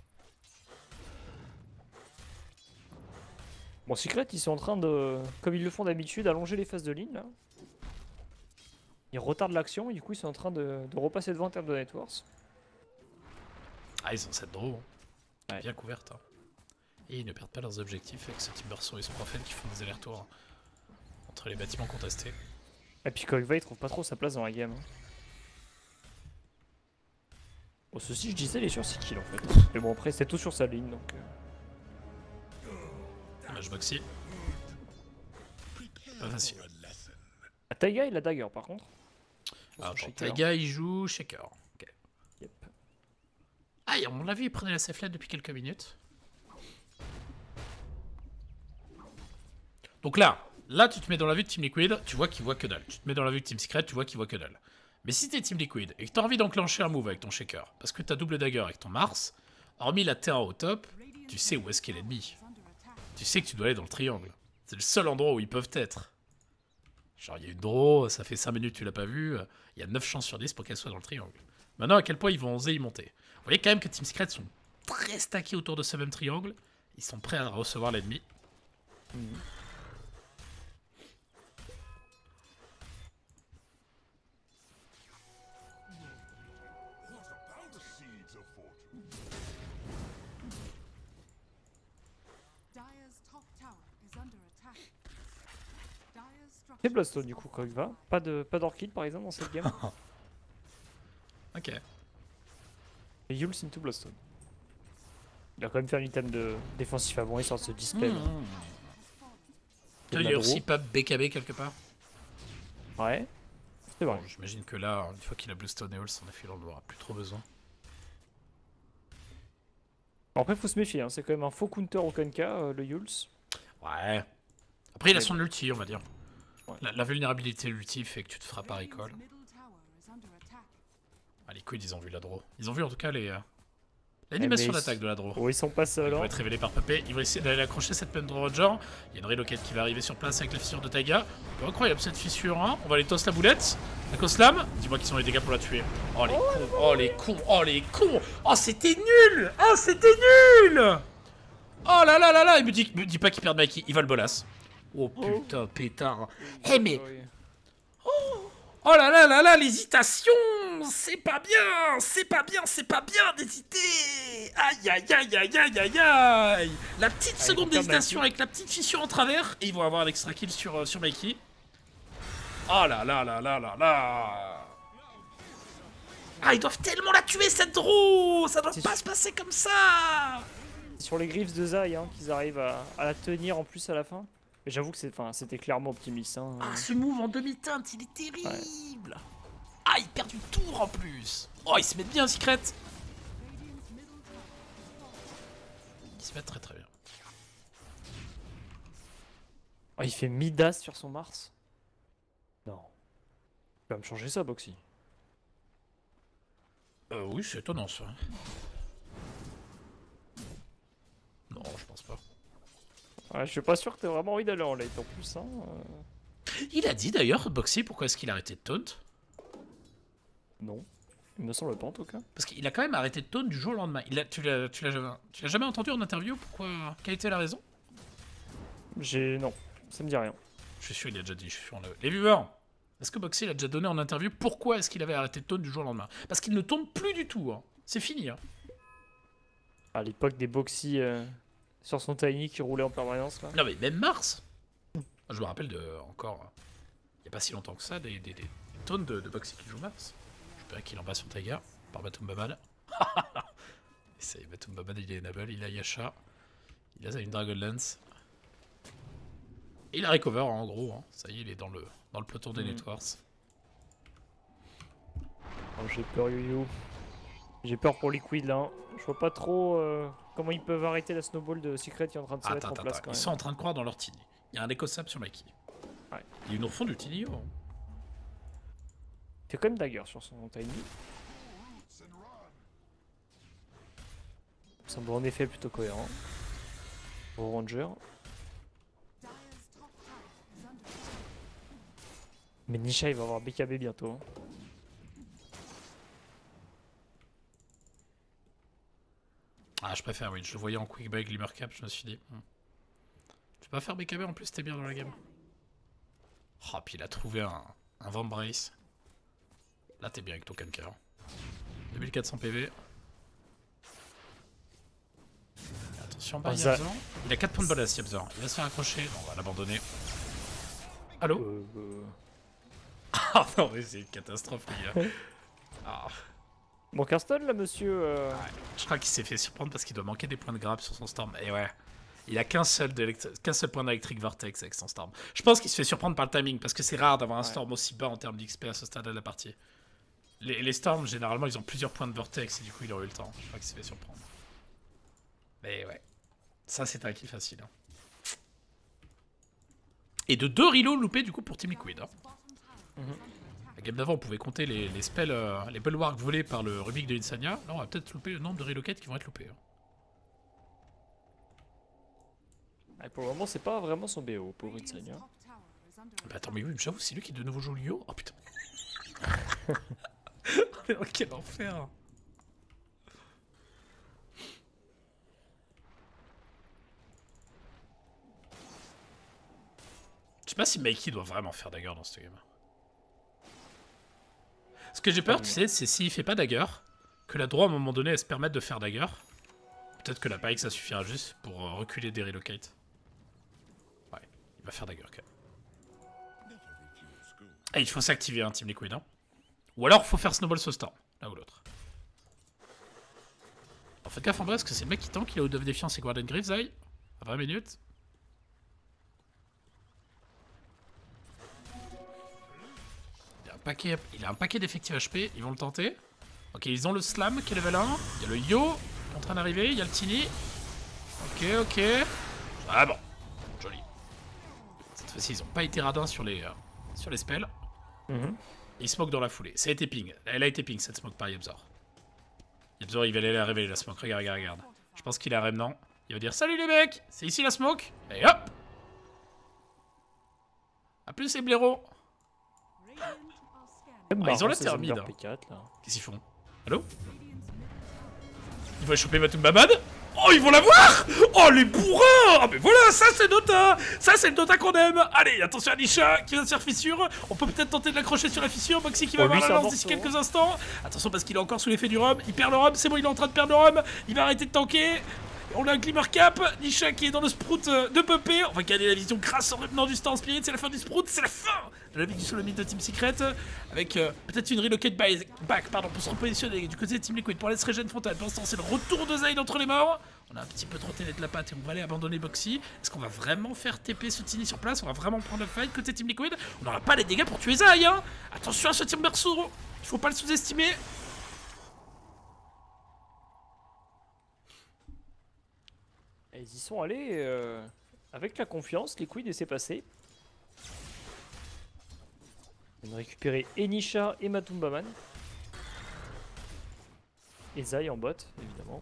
Bon, Secret, ils sont en train de, comme ils le font d'habitude, allonger les phases de ligne là. Ils retardent l'action et du coup ils sont en train de repasser devant en termes de networks. Ah, ils ont cette draw, hein. Ouais. Bien couverte. Hein. Et ils ne perdent pas leurs objectifs avec ce Timbersaw et ce Prophet qui font des allers-retours entre les bâtiments contestés. Et puis Kog'Va il trouve pas trop sa place dans la game. Hein. Bon, ceci je disais, il est sur 6 kills en fait. Mais bon, après c'est tout sur sa ligne donc. Dommage Boxy. Pas facile. Ah, Taiga il a dagger par contre. Alors, Son shaker. Taiga il joue Shaker. Okay. Yep. Ah, et on l'a vu, il prenait la safe lane depuis quelques minutes. Donc là tu te mets dans la vue de Team Liquid, tu vois qu'il voit que dalle. Tu te mets dans la vue de Team Secret, tu vois qu'il voit que dalle. Mais si t'es Team Liquid et que t'as envie d'enclencher un move avec ton Shaker, parce que t'as double dagger avec ton Mars, hormis la terre au top, tu sais où est-ce qu'est l'ennemi. Tu sais que tu dois aller dans le triangle. C'est le seul endroit où ils peuvent être. Genre, il y a une draw, ça fait 5 minutes que tu l'as pas vue, il y a 9 chances sur 10 pour qu'elle soit dans le triangle. Maintenant, à quel point ils vont oser y monter. Vous voyez quand même que Team Secret sont très stackés autour de ce même triangle. Ils sont prêts à recevoir l'ennemi. C'est Bloodstone du coup Kog'Va. Pas d'Orchid par exemple dans cette game. Ok. Et Yules into Bloodstone. Il a quand même fait un item de défensif avant, histoire de se dispel. Il y a aussi pas BKB quelque part. Ouais. C'est vrai. Bon, j'imagine que là, une fois qu'il a Bluestone et Halls, en effet, on n'aura plus trop besoin. Après, faut se méfier, hein. C'est quand même un faux counter au Kanka, le Yules. Ouais. Après, il a son ulti, on va dire. Ouais. La vulnérabilité de l'ulti fait que tu te feras pas recall. Ah, les Liquid, ils ont vu la draw. Ils ont vu en tout cas l'animation d'attaque de la draw. Oh, ils sont pas seuls. Ils vont être révélés par Pepe. Ils vont essayer d'aller accrocher cette pen de Roger. Il y a une relocate qui va arriver sur place avec la fissure de Taiga. Incroyable cette fissure, hein. On va aller toss la boulette. La Koslam. Dis-moi qu'ils ont les dégâts pour la tuer. Oh les cons, oh les cons, oh les cons. Oh c'était nul. Oh c'était nul. Oh là là là là. Il me dit pas qu'ils perdent Mikey. Il va le bolas. Oh putain, pétard. Eh mais... Oh là là là là, l'hésitation. C'est pas bien, c'est pas bien, c'est pas bien d'hésiter. Aïe aïe aïe aïe aïe aïe aïe. La petite seconde d'hésitation avec la petite fissure en travers. Et ils vont avoir l'extra kill sur Mikey. Oh là là là là là là. Ah, ils doivent tellement la tuer cette draw. Ça doit pas se passer comme ça. Sur les griffes de Zai, hein, qu'ils arrivent à la tenir en plus à la fin. Mais j'avoue que c'était clairement optimiste. Hein. Ah, ce move en demi-teinte, il est terrible. Ouais. Ah, il perd du tour en plus. Oh, il se met bien, Secret. Il se met très très bien. Oh, il fait Midas sur son Mars. Non. Tu vas me changer ça, Boxy. Oui, c'est étonnant ça. Non, je pense pas. Ouais, je suis pas sûr que t'aies vraiment envie d'aller en late en plus. Hein. Il a dit d'ailleurs, Boxy, pourquoi est-ce qu'il a arrêté de taunt? Non. Il me semble pas en tout cas. Parce qu'il a quand même arrêté de taunt du jour au lendemain. Tu l'as jamais entendu en interview? Pourquoi? Quelle était la raison? Non, ça me dit rien. Je suis sûr, il a déjà dit, je suis sûr. Les viewers, est-ce que Boxy l'a déjà donné en interview pourquoi est-ce qu'il avait arrêté de taunt du jour au lendemain? Parce qu'il ne tourne plus du tout. Hein. C'est fini. Hein. À l'époque des Boxy sur son tiny qui roulait en permanence là. Non mais même Mars. Je me rappelle encore, il n'y a pas si longtemps que ça, des tonnes de Boxy qui jouent Mars. Je sais qu'il en bas sur Tiger, par Batum Babad. C'est Batum Babad, il est enable, il a Yasha, il a une Dragon Lance. Et il a recover en gros, hein. Ça y est, il est dans le peloton des Networks. Oh, j'ai peur Yo-Yo. J'ai peur pour Liquid là. Hein. Je vois pas trop comment ils peuvent arrêter la snowball de Secret qui est en train de se mettre en place. Ils sont en train de croire dans leur tiny. Il y a un éco-sap sur Mikey. Ouais. Ils nous refont du tiny. Oh. Il fait quand même dagger sur son tiny. Ça semble en effet plutôt cohérent. Au Ranger. Mais Nisha il va avoir BKB bientôt. Hein. Ah, je préfère, oui. Je le voyais en quick buy Glimmer Cap, je me suis dit. Tu peux pas faire BKB en plus, t'es bien dans la game. Oh, puis il a trouvé un Vambrace. Là, t'es bien avec ton Kanka. 2400 PV. Attention, bah, il a 4 points de balle à Yabzor. Il va se faire accrocher. Non, on va l'abandonner. Allô Ah non, mais c'est une catastrophe, les gars. Ah. Bon, Carston là, monsieur. Ouais, je crois qu'il s'est fait surprendre parce qu'il doit manquer des points de grab sur son Storm. Et ouais, il a qu'un seul point d'Electric Vortex avec son Storm. Je pense qu'il se fait surprendre par le timing parce que c'est rare d'avoir un Storm aussi bas en termes d'XP à ce stade de la partie. Les Storms, généralement, ils ont plusieurs points de Vortex et du coup, il aurait eu le temps. Je crois qu'il s'est fait surprendre. Mais ouais, ça c'est un kill facile. Hein. Et de 2 reloads loupés du coup pour Team Liquid. Hein. La game d'avant, on pouvait compter les spells, les bulwarks volés par le Rubik de Insania. Là, on va peut-être louper le nombre de relocates qui vont être loupés. Hein. Ah, pour le moment, c'est pas vraiment son BO, pauvre Insania. Bah attends, mais oui, j'avoue, c'est lui qui de nouveau joue Lyo. Oh putain. Oh, quel enfer. Je sais pas si Mikey doit vraiment faire dagger dans cette game. Ce que j'ai peur, tu sais, c'est s'il fait pas dagger, que la draw à un moment donné elle se permette de faire dagger. Peut-être que la pike ça suffira juste pour reculer des relocates. Ouais, il va faire dagger quand même. Et il faut s'activer un Team Liquid. Hein. Ou alors faut faire Snowball ce Storm, l'un ou l'autre. Alors faites gaffe en vrai, parce que c'est le mec qui tank, il a out of défiance et Guardian Greaves, aïe. À 20 minutes. Il a un paquet d'effectifs HP, ils vont le tenter. Ok, ils ont le slam qui est level 1. Il y a le yo. qui est en train d'arriver. Il y a le Tini. Ok. Ah bon. Joli. Cette fois-ci, ils ont pas été radins sur les spells. Ils smoke dans la foulée. Ça a été ping. Elle a été ping cette smoke par Yebzor. Yebzor, il va aller la révéler la smoke. Regarde. Je pense qu'il a un remnant. Il va dire salut les mecs, c'est ici la smoke. Et hop. A plus les blaireaux. Ils ont la thermide. Qu'est-ce qu'ils font? Allô? Ils vont choper Matum Babad? Oh, ils vont l'avoir! Oh, les bourrins! Ah, mais voilà, ça c'est Dota! Ça c'est le Dota qu'on aime! Allez, attention à Nisha qui va se faire fissure. On peut peut-être tenter de l'accrocher sur la fissure. Boxy qui va avoir la lance d'ici quelques instants. Attention parce qu'il est encore sous l'effet du rhum. Il perd le rhum, c'est bon, il est en train de perdre le rhum. Il va arrêter de tanker. On a un Glimmer Cap, Nisha qui est dans le Sprout de Puppet. On va gagner la vision grâce au revenant du Star Spirit. C'est la fin du Sprout, c'est la fin de la vie du Solomid de Team Secret. Avec peut-être une relocate back pour se repositionner du côté de Team Liquid pour aller se régénérer frontale. Pour l'instant, c'est le retour de Zayn entre les morts. On a un petit peu trotté de la patte et on va aller abandonner Boxy. Est-ce qu'on va vraiment faire TP ce Tini sur place? On va vraiment prendre le fight côté Team Liquid? On n'aura pas les dégâts pour tuer Zayn, hein. Attention à ce Timbersaw, il faut pas le sous-estimer. Ils y sont allés avec la confiance, Liquid et c'est passé. On a récupéré Enisha et Matumbaman. Et Zai en bot, évidemment.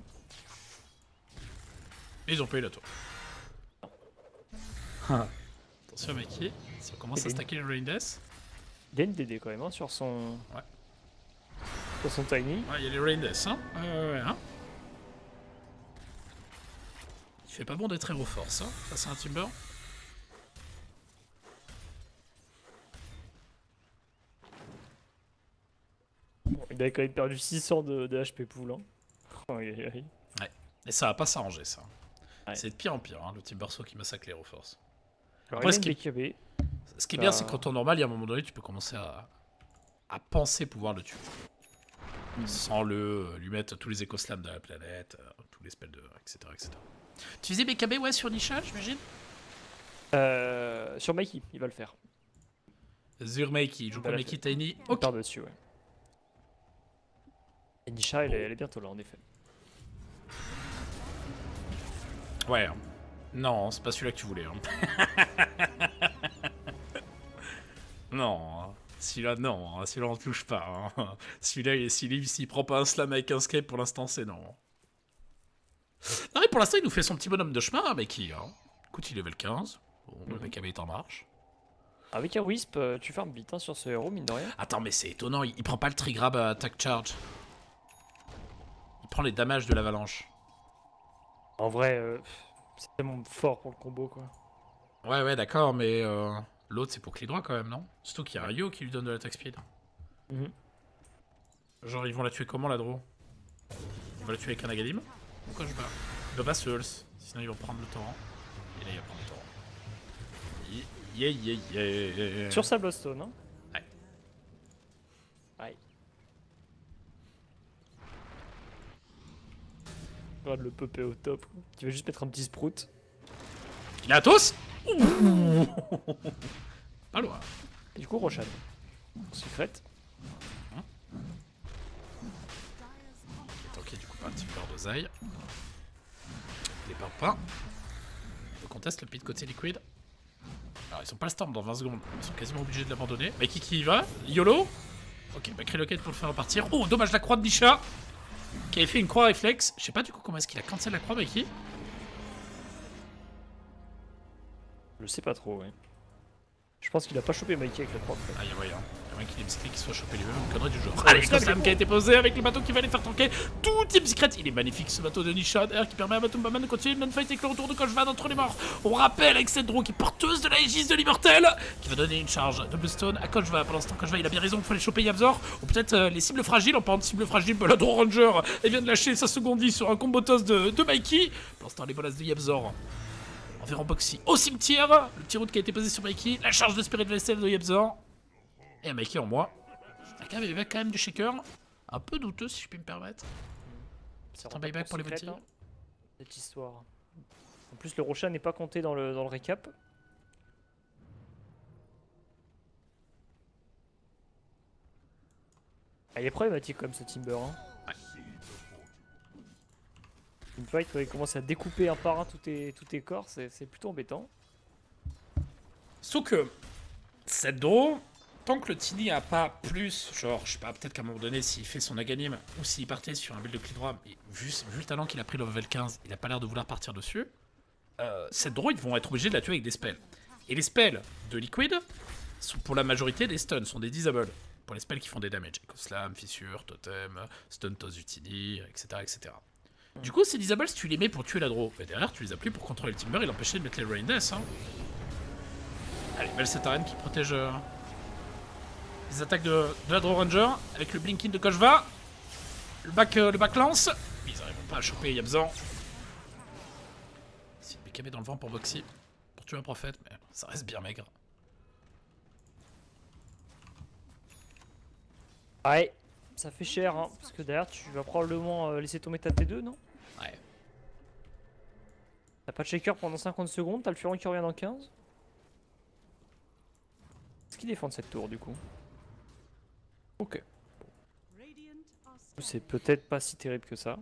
Et ils ont payé la tour. Attention à Mikey, si on commence à stacker les Rain Death. Il y a une DD quand même hein, sur son. Ouais. Sur son Tiny. Ouais, il y a les Rain Death, hein. Hein. Il fait pas bon d'être héros force, hein. Ça c'est un Timber. Bon, il avait quand même perdu 600 de HP pool. Hein. Ouais. Et ça va pas s'arranger ça. Ouais. C'est de pire en pire, hein, le Timbersaw qui massacre les héros force. Alors, Après, ce qui est bien, c'est qu'en temps normal, il y a un moment donné, tu peux commencer à penser pouvoir le tuer. Sans lui mettre tous les écoslams de la planète, tous les spells de. etc. Tu faisais BKB ouais sur Nisha, j'imagine? Sur Mikey, il va le faire. Sur Mikey, joue pas Mikey Tiny. Ok. Par-dessus, ouais. Et Nisha, elle est bientôt là, en effet. Ouais. Non, c'est pas celui-là que tu voulais. Hein. Non. Celui-là, non. Celui-là, on touche pas. Hein. Celui-là, s'il prend pas un slam avec un scape, pour l'instant, c'est non. Non, mais pour l'instant, il nous fait son petit bonhomme de chemin, hein, Mikey. Hein. Écoute, il est level 15. Bon, le BKB est en marche. Avec un Wisp, tu farmes vite hein, sur ce héros, mine de rien. Attends, mais c'est étonnant. Il prend pas le Trigrab à attack charge. Il prend les damages de l'avalanche. En vrai, c'est tellement fort pour le combo, quoi. Ouais, d'accord, mais l'autre, c'est pour clic droit quand même, non? Surtout qu'il y a un Yo qui lui donne de l'attaque speed. Genre, ils vont la tuer comment, la draw? Ils vont la tuer avec un Agadim? Pourquoi je bats? Il va pas Souls, sinon ils vont prendre le torrent. Et là, il va prendre le torrent. Yeah. Sur sa Bloodstone, hein? Ouais. Ouais. Regarde le Puppet au top. Tu vas juste mettre un petit sprout. Il a tous. Pas loin. Et du coup, Roshan. Secret. Ok, du coup, pas un petit peu de Zai. Les pas. On conteste le pit côté Liquid. Alors, ils sont pas le storm dans 20 secondes. Ils sont quasiment obligés de l'abandonner. Mais qui y va? YOLO. Ok, bah Krelocate pour le faire repartir. Oh, dommage la croix de Nisha. Qui avait fait une croix réflexe. Je sais pas du coup comment est-ce qu'il a cancel la croix, Mikey. Je sais pas trop, ouais. Je pense qu'il a pas chopé Mikey avec la croix. Ah, il y a moyen. Il y a moyen qu'il ait psyché qu'il soit chopé lui-même, une connerie du genre. Allez, Slam qui a été posé avec le bateau qui va aller faire tanker tout Team Secret. Il est magnifique ce bateau de Nisha d'air qui permet à Matumbaman de continuer le non-fight avec le retour de Koshvad entre les morts. On rappelle avec cette draw qui est porteuse de la Aegis de l'immortel qui va donner une charge de Bluestone à Koshvad. Pour l'instant, Koshvad il a bien raison qu'il faut aller choper Yabzor ou peut-être les cibles fragiles. En parlant de cibles fragiles, la Draw Ranger elle vient de lâcher sa seconde vie sur un combo toss de Mikey. Pour l'instant, les bolas de Yabzor. Envers Boxy au cimetière, le petit route qui a été posé sur Mikey, la charge de Spirit Vessel de Yabzor, et un Mikey en moi. La cave avait quand même du shaker, un peu douteux si je puis me permettre. C'est un buyback pour les boutiques. Hein, cette histoire. En plus, le Roshan n'est pas compté dans le récap. Ah, il est problématique comme ce Timber. Hein. Ouais. Une fight quand il commence à découper un par un tous tes corps, c'est plutôt embêtant. Sauf que cette draw, tant que le Tiny a pas plus, genre, je sais pas, peut-être qu'à un moment donné, s'il fait son Aghanim ou s'il partait sur un build de clic droit, mais vu le talent qu'il a pris le level 15, il a pas l'air de vouloir partir dessus. Cette draw, ils vont être obligés de la tuer avec des spells. Et les spells de Liquid sont pour la majorité des stuns, sont des disables. Pour les spells qui font des damage. Slam, fissure, totem, stun toss du Tiny, etc., etc. Du coup, ces disables, si tu les mets pour tuer la draw, et derrière, tu les appuies pour contrôler le Timber et l'empêcher de mettre les Rain Death. Hein. Allez, belle cette arène qui protège les attaques de la Draw Ranger avec le Blinking de Koj'Va. Le back lance. Ils n'arriveront pas à choper Yabzan. Si le BKB dans le vent pour Boxy. Pour tuer un prophète, mais ça reste bien maigre. Ouais, ça fait cher, hein, parce que derrière tu vas probablement laisser tomber ta T2, non? Ouais. T'as pas de shaker pendant 50 secondes, t'as le Furon qui revient dans 15. Est-ce qu'ils défendent cette tour du coup? Ok. C'est peut-être pas si terrible que ça.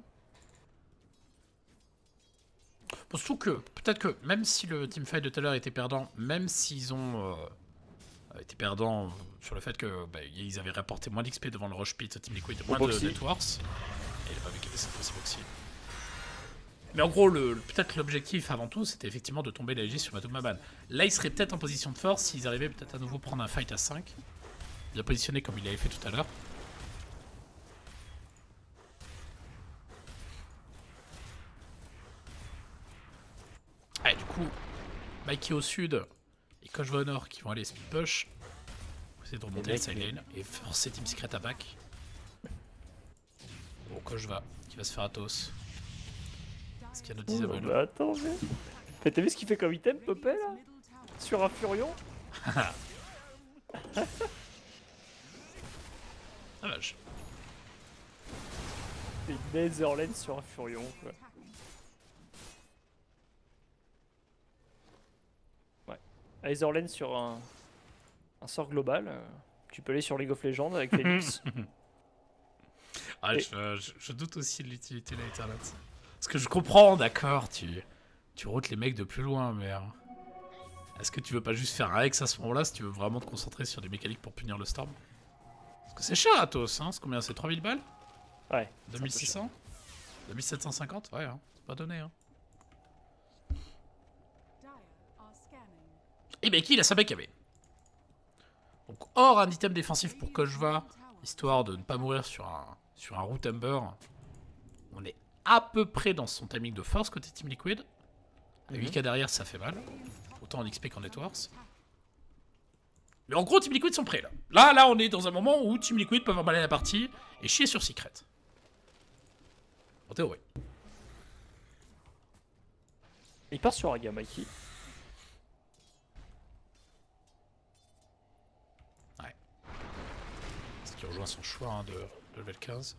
Bon, surtout que, peut-être que, même si le teamfight de tout à l'heure était perdant, même s'ils ont été perdants sur le fait que ils avaient rapporté moins d'XP devant le Rush Pit, Team Liquid, moins de Networks, et il a pas vu qu'il y avait cette possible aussi. Mais en gros, peut-être l'objectif avant tout, c'était effectivement de tomber la Aegis sur Matum Maban. Là, ils seraient peut-être en position de force s'ils arrivaient peut-être à nouveau prendre un fight à 5. Bien positionné comme il avait fait tout à l'heure. Allez, du coup, Mikey au sud et Koj'Va au nord qui vont aller speed push. Essayer de remonter le sideline et forcer Team Secret à back. Bon, Koj'Va qui va se faire Atos. Est-ce qu'il y a notre Disable? Bah attends, mais t'as vu ce qu'il fait comme item, Popé là? Sur un Furion? Dommage. C'est une Netherlands sur un Furion quoi. Ouais. Netherlands sur un sort global. Tu peux aller sur League of Legends avec Phoenix. Ah, je doute aussi de l'utilité de l'Ethernet. Parce que je comprends, d'accord, tu routes les mecs de plus loin, mais... est-ce que tu veux pas juste faire un Hex à ce moment-là si tu veux vraiment te concentrer sur des mécaniques pour punir le Storm? Parce que c'est cher Atos, hein, c'est combien? C'est 3000 balles? Ouais. 2600? 2750? Ouais, hein, c'est pas donné, hein. Et Becky, il a sa BKB. Donc, hors un item défensif pour Koj'Va, histoire de ne pas mourir sur un Root Ember, on est à peu près dans son timing de force côté Team Liquid. À 8k derrière, ça fait mal. Autant en XP qu'en Networks. Mais en gros, Team Liquid sont prêts là. Là, on est dans un moment où Team Liquid peuvent emballer la partie et chier sur Secret. En théorie. Il part sur Aga, Mikey. Ouais. Ce qui rejoint son choix hein, de level 15.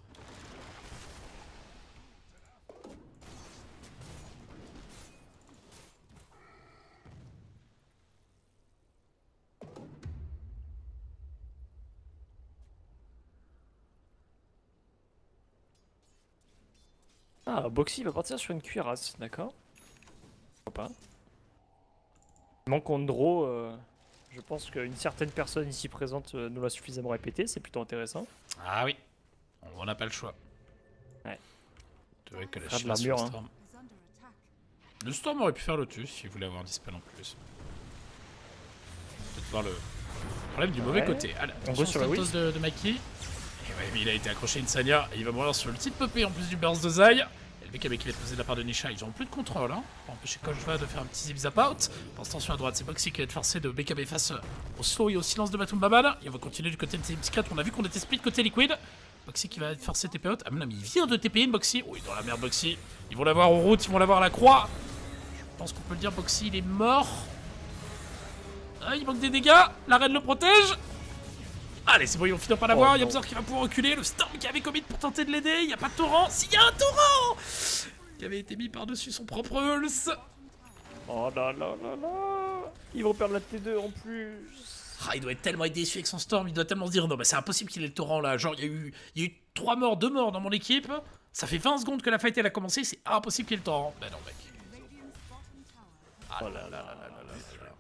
Ah, Boxy va partir sur une cuirasse, d'accord. Pourquoi pas. Manque en draw, je pense qu'une certaine personne ici présente nous l'a suffisamment répété, c'est plutôt intéressant. Ah oui, on n'a pas le choix. Ouais. Tu vois que la Faire de Shiva sur l'armure, le Storm. Le Storm aurait pu faire le tu s'il voulait avoir un dispel en plus. Peut-être voir le problème du mauvais côté. Allez, on go sur la toss de Mikey. Et ouais, mais il a été accroché à une Sanya et il va mourir sur le type Popé en plus du burst de Zai. Et le mec avec qui il est posé de la part de Nisha, ils ont plus de contrôle hein, pour empêcher Koj'Va de faire un petit zip zap out. Pense attention à droite, c'est Boxy qui va être forcé de BKB face au slow et au silence de Matum Baban. Et on va continuer du côté de Team Secret, on a vu qu'on était split côté Liquid. Boxy qui va être forcé TP out. Ah mais non mais il vient de TP in Boxy. Oui dans la merde Boxy. Ils vont l'avoir en route, ils vont l'avoir à la croix. Je pense qu'on peut le dire, Boxy il est mort. Ah il manque des dégâts, la reine le protège. Allez c'est bon ils vont finir par l'avoir, Yabzor qui va pouvoir reculer, le Storm qui avait commit pour tenter de l'aider, il n'y a pas de torrent, s'il y a un torrent qui avait été mis par-dessus son propre Hulse. Oh là là là là. Ils vont perdre la T2 en plus. Ah, il doit être tellement déçu avec son Storm, il doit tellement se dire non mais c'est impossible qu'il ait le torrent là, genre il y a eu 3 morts, 2 morts dans mon équipe, Ça fait 20 secondes que la fight elle a commencé, c'est impossible qu'il y ait le temps. Bah non, mec. Ah Oh là là là là là là.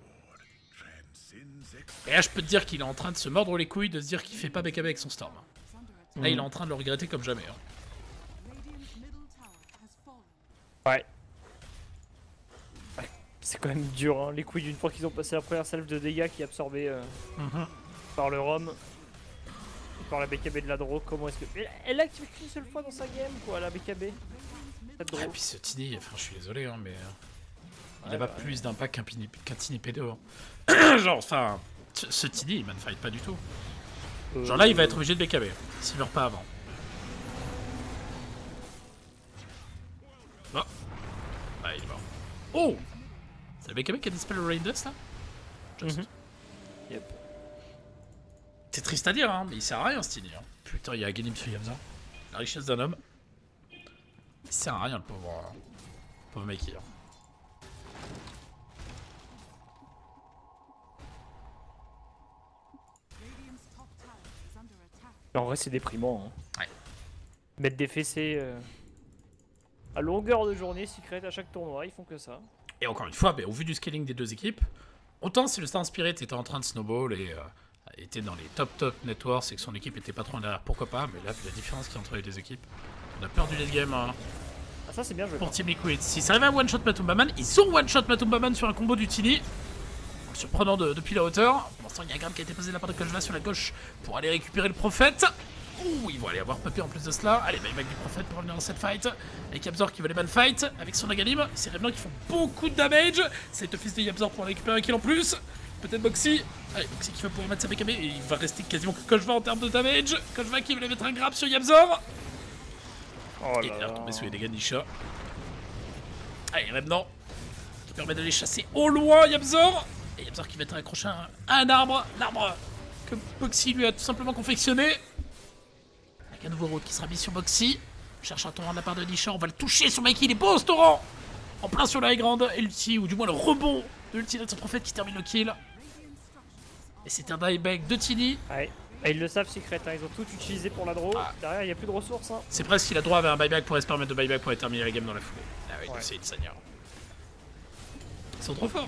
Et là, je peux te dire qu'il est en train de se mordre les couilles, de se dire qu'il fait pas BKB avec son Storm. Là, il est en train de le regretter comme jamais. Ouais. C'est quand même dur, hein, les couilles d'une fois qu'ils ont passé la première salve de dégâts qui est absorbée par le Rom. Et par la BKB de la Draw, comment est-ce que... Mais elle a activé qu'une seule fois dans sa game, quoi, la BKB. Et puis ce Tiny, enfin je suis désolé, hein, mais... il a pas plus d'impact qu'un Tiny P2. Hein. Genre, enfin... Ce Tiny, il manfight pas du tout. Genre là, il va être obligé de BKB, s'il meurt pas avant. Oh. Ah, il est mort. Oh! C'est le BKB qui a dispel le Rain Dust, là? Just. Yep. C'est triste à dire, hein, mais il sert à rien, ce Tiny. Hein. Putain, il y a Ganim sur Yamza. La richesse d'un homme. Il sert à rien, le pauvre mec. Hein. En vrai, c'est déprimant. Hein. Ouais. Mettre des fessées à longueur de journée, Secret à chaque tournoi, ils font que ça. Et encore une fois, au vu du scaling des deux équipes, autant si le Star Spirit était en train de snowball et était dans les top networks et que son équipe était pas trop en derrière, pourquoi pas, mais là, vu la différence qu'il y a entre les deux équipes, on a peur du late game hein, Ah, ça, c'est bien joué. pour Team Liquid. Si ça arrive à one-shot Matumbaman, ils ont one-shot Matumbaman sur un combo du Tiny. Surprenant depuis la hauteur. Pour l'instant, il y a un grab qui a été posé de la part de Kojva sur la gauche pour aller récupérer le prophète. Ouh, ils vont aller avoir Puppy en plus de cela. Allez, buyback du prophète pour revenir dans cette fight. Avec Yabzor qui veut les ban fight. Avec son Agalim. C'est Revenant qui font beaucoup de damage. C'est le fils de Yabzor pour récupérer un kill en plus. Peut-être Boxy. Allez, Boxy qui va pouvoir mettre sa BKB. Et il va rester quasiment que Kojva en termes de damage. Kojva qui veut mettre un grab sur Yabzor. Oh Et là il est là. retombé sous les dégâts de Nisha. Allez, Revenant qui permet d'aller chasser au loin Yabzor. Et Yabzor qui va être accroché à un arbre. L'arbre que Boxy lui a tout simplement confectionné. Avec un nouveau route qui sera mis sur Boxy. Cherche un torrent de la part de Nisha. On va le toucher sur Mikey. Il est beau ce torrent. En plein sur la high ground. Et l'ulti, ou du moins le rebond de l'ulti de son prophète qui termine le kill. Et c'est un dieback de Tiny. Ouais. Et ils le savent, Secret, hein. Ils ont tout utilisé pour la draw. Ah. Derrière, il n'y a plus de ressources. Hein. C'est presque qu'il a droit à un buyback pour se permettre de buyback pour aller terminer la game dans la foulée. Ah oui, Ouais. c'est une seigneur. Ils sont trop forts.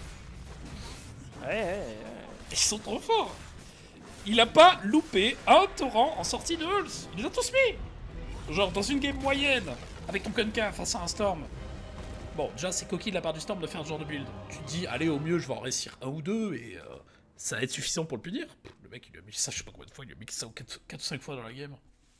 Ouais. Ils sont trop forts. Il a pas loupé un torrent en sortie de Hulz. Il les a tous mis. Genre dans une game moyenne, avec ton Konka face à un Storm. Bon, déjà c'est coquille de la part du Storm de faire ce genre de build. Tu te dis, allez, au mieux je vais en réussir un ou deux et ça va être suffisant pour le punir. Le mec il lui a mis ça, je sais pas combien de fois, il lui a mis ça 4 ou 5 fois dans la game.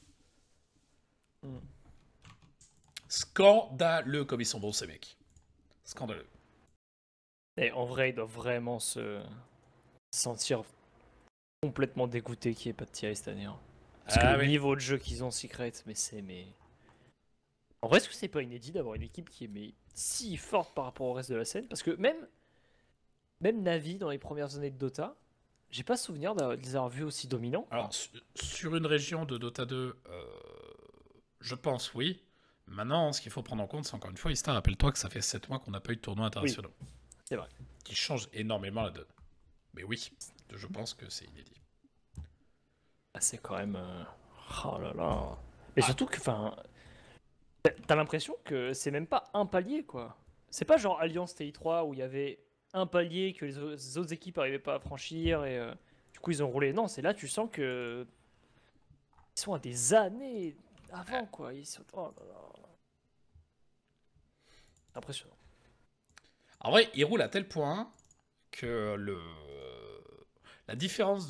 Scandaleux comme ils sont bons ces mecs. Scandaleux. Et en vrai, ils doivent vraiment se sentir complètement dégoûtés qu'il n'y ait pas de TI cette année. Hein. Parce que le niveau de jeu qu'ils ont Secret, mais c'est... En vrai, est-ce que c'est pas inédit d'avoir une équipe qui est si forte par rapport au reste de la scène? Parce que même Navi, dans les premières années de Dota, j'ai pas souvenir de les avoir vus aussi dominants. Alors, sur une région de Dota 2, je pense oui. Maintenant, ce qu'il faut prendre en compte, c'est encore une fois, Ista, rappelle-toi que ça fait 7 mois qu'on n'a pas eu de tournois internationaux. Oui, c'est vrai. Qui change énormément la donne. Mais oui, je pense que c'est inédit. Ah, c'est quand même... Oh là là... Mais surtout que, enfin... T'as l'impression que c'est même pas un palier, quoi. C'est pas genre Alliance TI3 où il y avait un palier que les autres équipes n'arrivaient pas à franchir et du coup ils ont roulé. Non, c'est là tu sens que ils sont à des années avant, quoi. Ils sont... Oh là là. Impressionnant. En vrai, il roule à tel point que la différence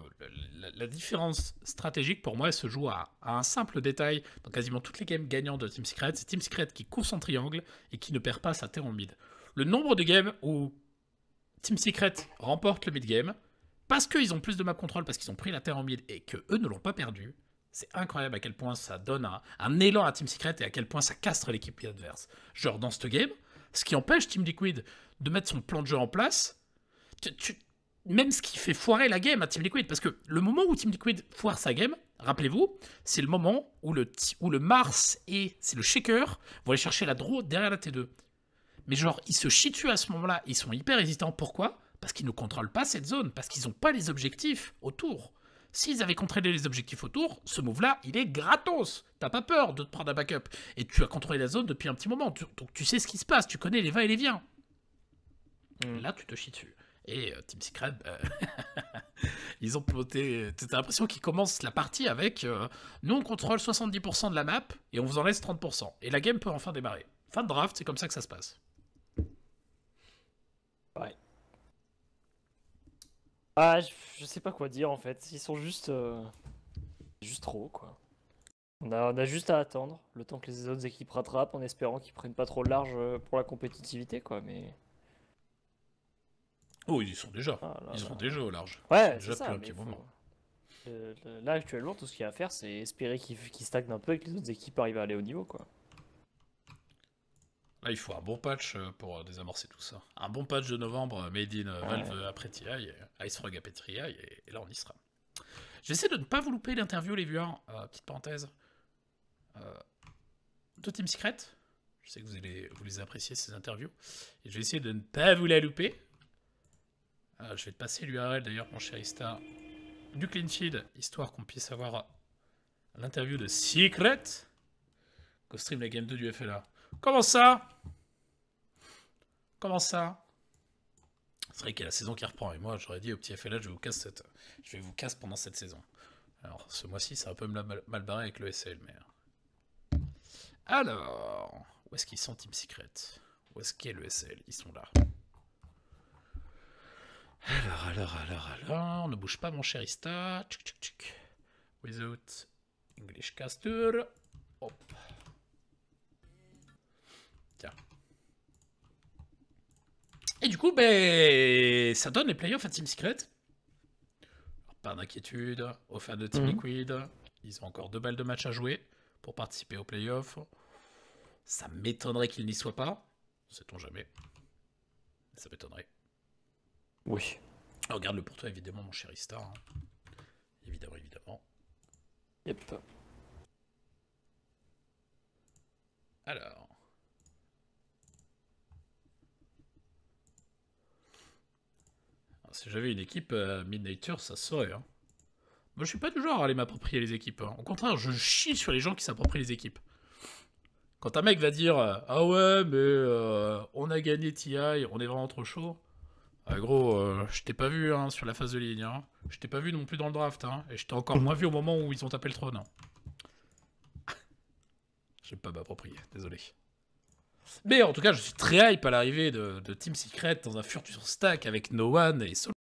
stratégique pour moi elle se joue à un simple détail dans quasiment toutes les games gagnantes de Team Secret. C'est Team Secret qui court son triangle et qui ne perd pas sa terre en mid. Le nombre de games où Team Secret remporte le mid game parce qu'ils ont plus de map control, parce qu'ils ont pris la terre en mid et que eux ne l'ont pas perdu. C'est incroyable à quel point ça donne un élan à Team Secret et à quel point ça castre l'équipe adverse. Genre dans cette game, ce qui empêche Team Liquid de mettre son plan de jeu en place, même ce qui fait foirer la game à Team Liquid, parce que le moment où Team Liquid foire sa game, rappelez-vous, c'est le moment où le Mars et c'est le Shaker vont aller chercher la draw derrière la T2. Mais genre, ils se chient dessus à ce moment-là, ils sont hyper hésitants. Pourquoi? Parce qu'ils ne contrôlent pas cette zone, parce qu'ils n'ont pas les objectifs autour. S'ils avaient contrôlé les objectifs autour, ce move-là, il est gratos. T'as pas peur de te prendre un backup. Et tu as contrôlé la zone depuis un petit moment. Donc tu sais ce qui se passe, tu connais les va et les viens. Là, tu te chies dessus. Et Team Secret, ils ont ploté. T'as l'impression qu'ils commencent la partie avec nous, on contrôle 70% de la map et on vous en laisse 30%. Et la game peut enfin démarrer. Fin de draft, c'est comme ça que ça se passe. Ouais. Ah, je sais pas quoi dire en fait. Ils sont juste. Juste trop, quoi. On a juste à attendre le temps que les autres équipes rattrapent en espérant qu'ils prennent pas trop large pour la compétitivité, quoi. Mais. Oh, ils y sont déjà. Ah, là, ils là. sont déjà au large. Ouais, Ils c'est sont déjà ça. depuis un petit moment. Là, actuellement, tout ce qu'il y a à faire, c'est espérer qu'ils stagnent un peu et que les autres équipes arrivent à aller au niveau, quoi. Là, il faut un bon patch pour désamorcer tout ça. Un bon patch de novembre, made in Valve après TI, Ice Frog après TI, et là, on y sera. J'essaie de ne pas vous louper l'interview, les viewers. Petite parenthèse. De Team Secret. Je sais que vous les appréciez, ces interviews. Et je vais essayer de ne pas vous la louper. Je vais te passer l'URL, d'ailleurs, mon cher Ista, du clean feed, histoire qu'on puisse avoir l'interview de Secret. Go stream la game 2 du FLA. Comment ça? Comment ça? C'est vrai qu'il y a la saison qui reprend. Et moi, j'aurais dit au petit FLA, je vais vous casse pendant cette saison. Alors, ce mois-ci, c'est un peu mal barré avec le SL. Mais... Alors, où est-ce qu'ils sont, Team Secret? Où est-ce qu'est le SL? Ils sont là. Alors, ne bouge pas, mon cher Ista. Tchic, tchic, tchic. Without English caster. Hop. Tiens. Et du coup, ben, ça donne les playoffs à Team Secret. Alors, pas d'inquiétude. Aux fans de Team Liquid, ils ont encore 2 balles de match à jouer pour participer aux playoffs. Ça m'étonnerait qu'ils n'y soient pas. Sait-on jamais. Ça m'étonnerait. Oui. Regarde-le pour toi, évidemment, mon cher Ista. Hein. Évidemment, évidemment. Yep. Alors. Si j'avais une équipe Mid-Nature, ça se saurait. Hein. Moi, je suis pas du genre à aller m'approprier les équipes. Hein. Au contraire, je chie sur les gens qui s'approprient les équipes. Quand un mec va dire ah ouais, mais on a gagné TI, on est vraiment trop chaud. Ah, gros, je t'ai pas vu hein, sur la phase de ligne. Hein. Je t'ai pas vu non plus dans le draft. Hein. Et je t'ai encore moins vu au moment où ils ont tapé le trône. Hein. Je vais pas m'approprier, désolé. Mais en tout cas, je suis très hype à l'arrivée de Team Secret dans un futur stack avec No One et Solo.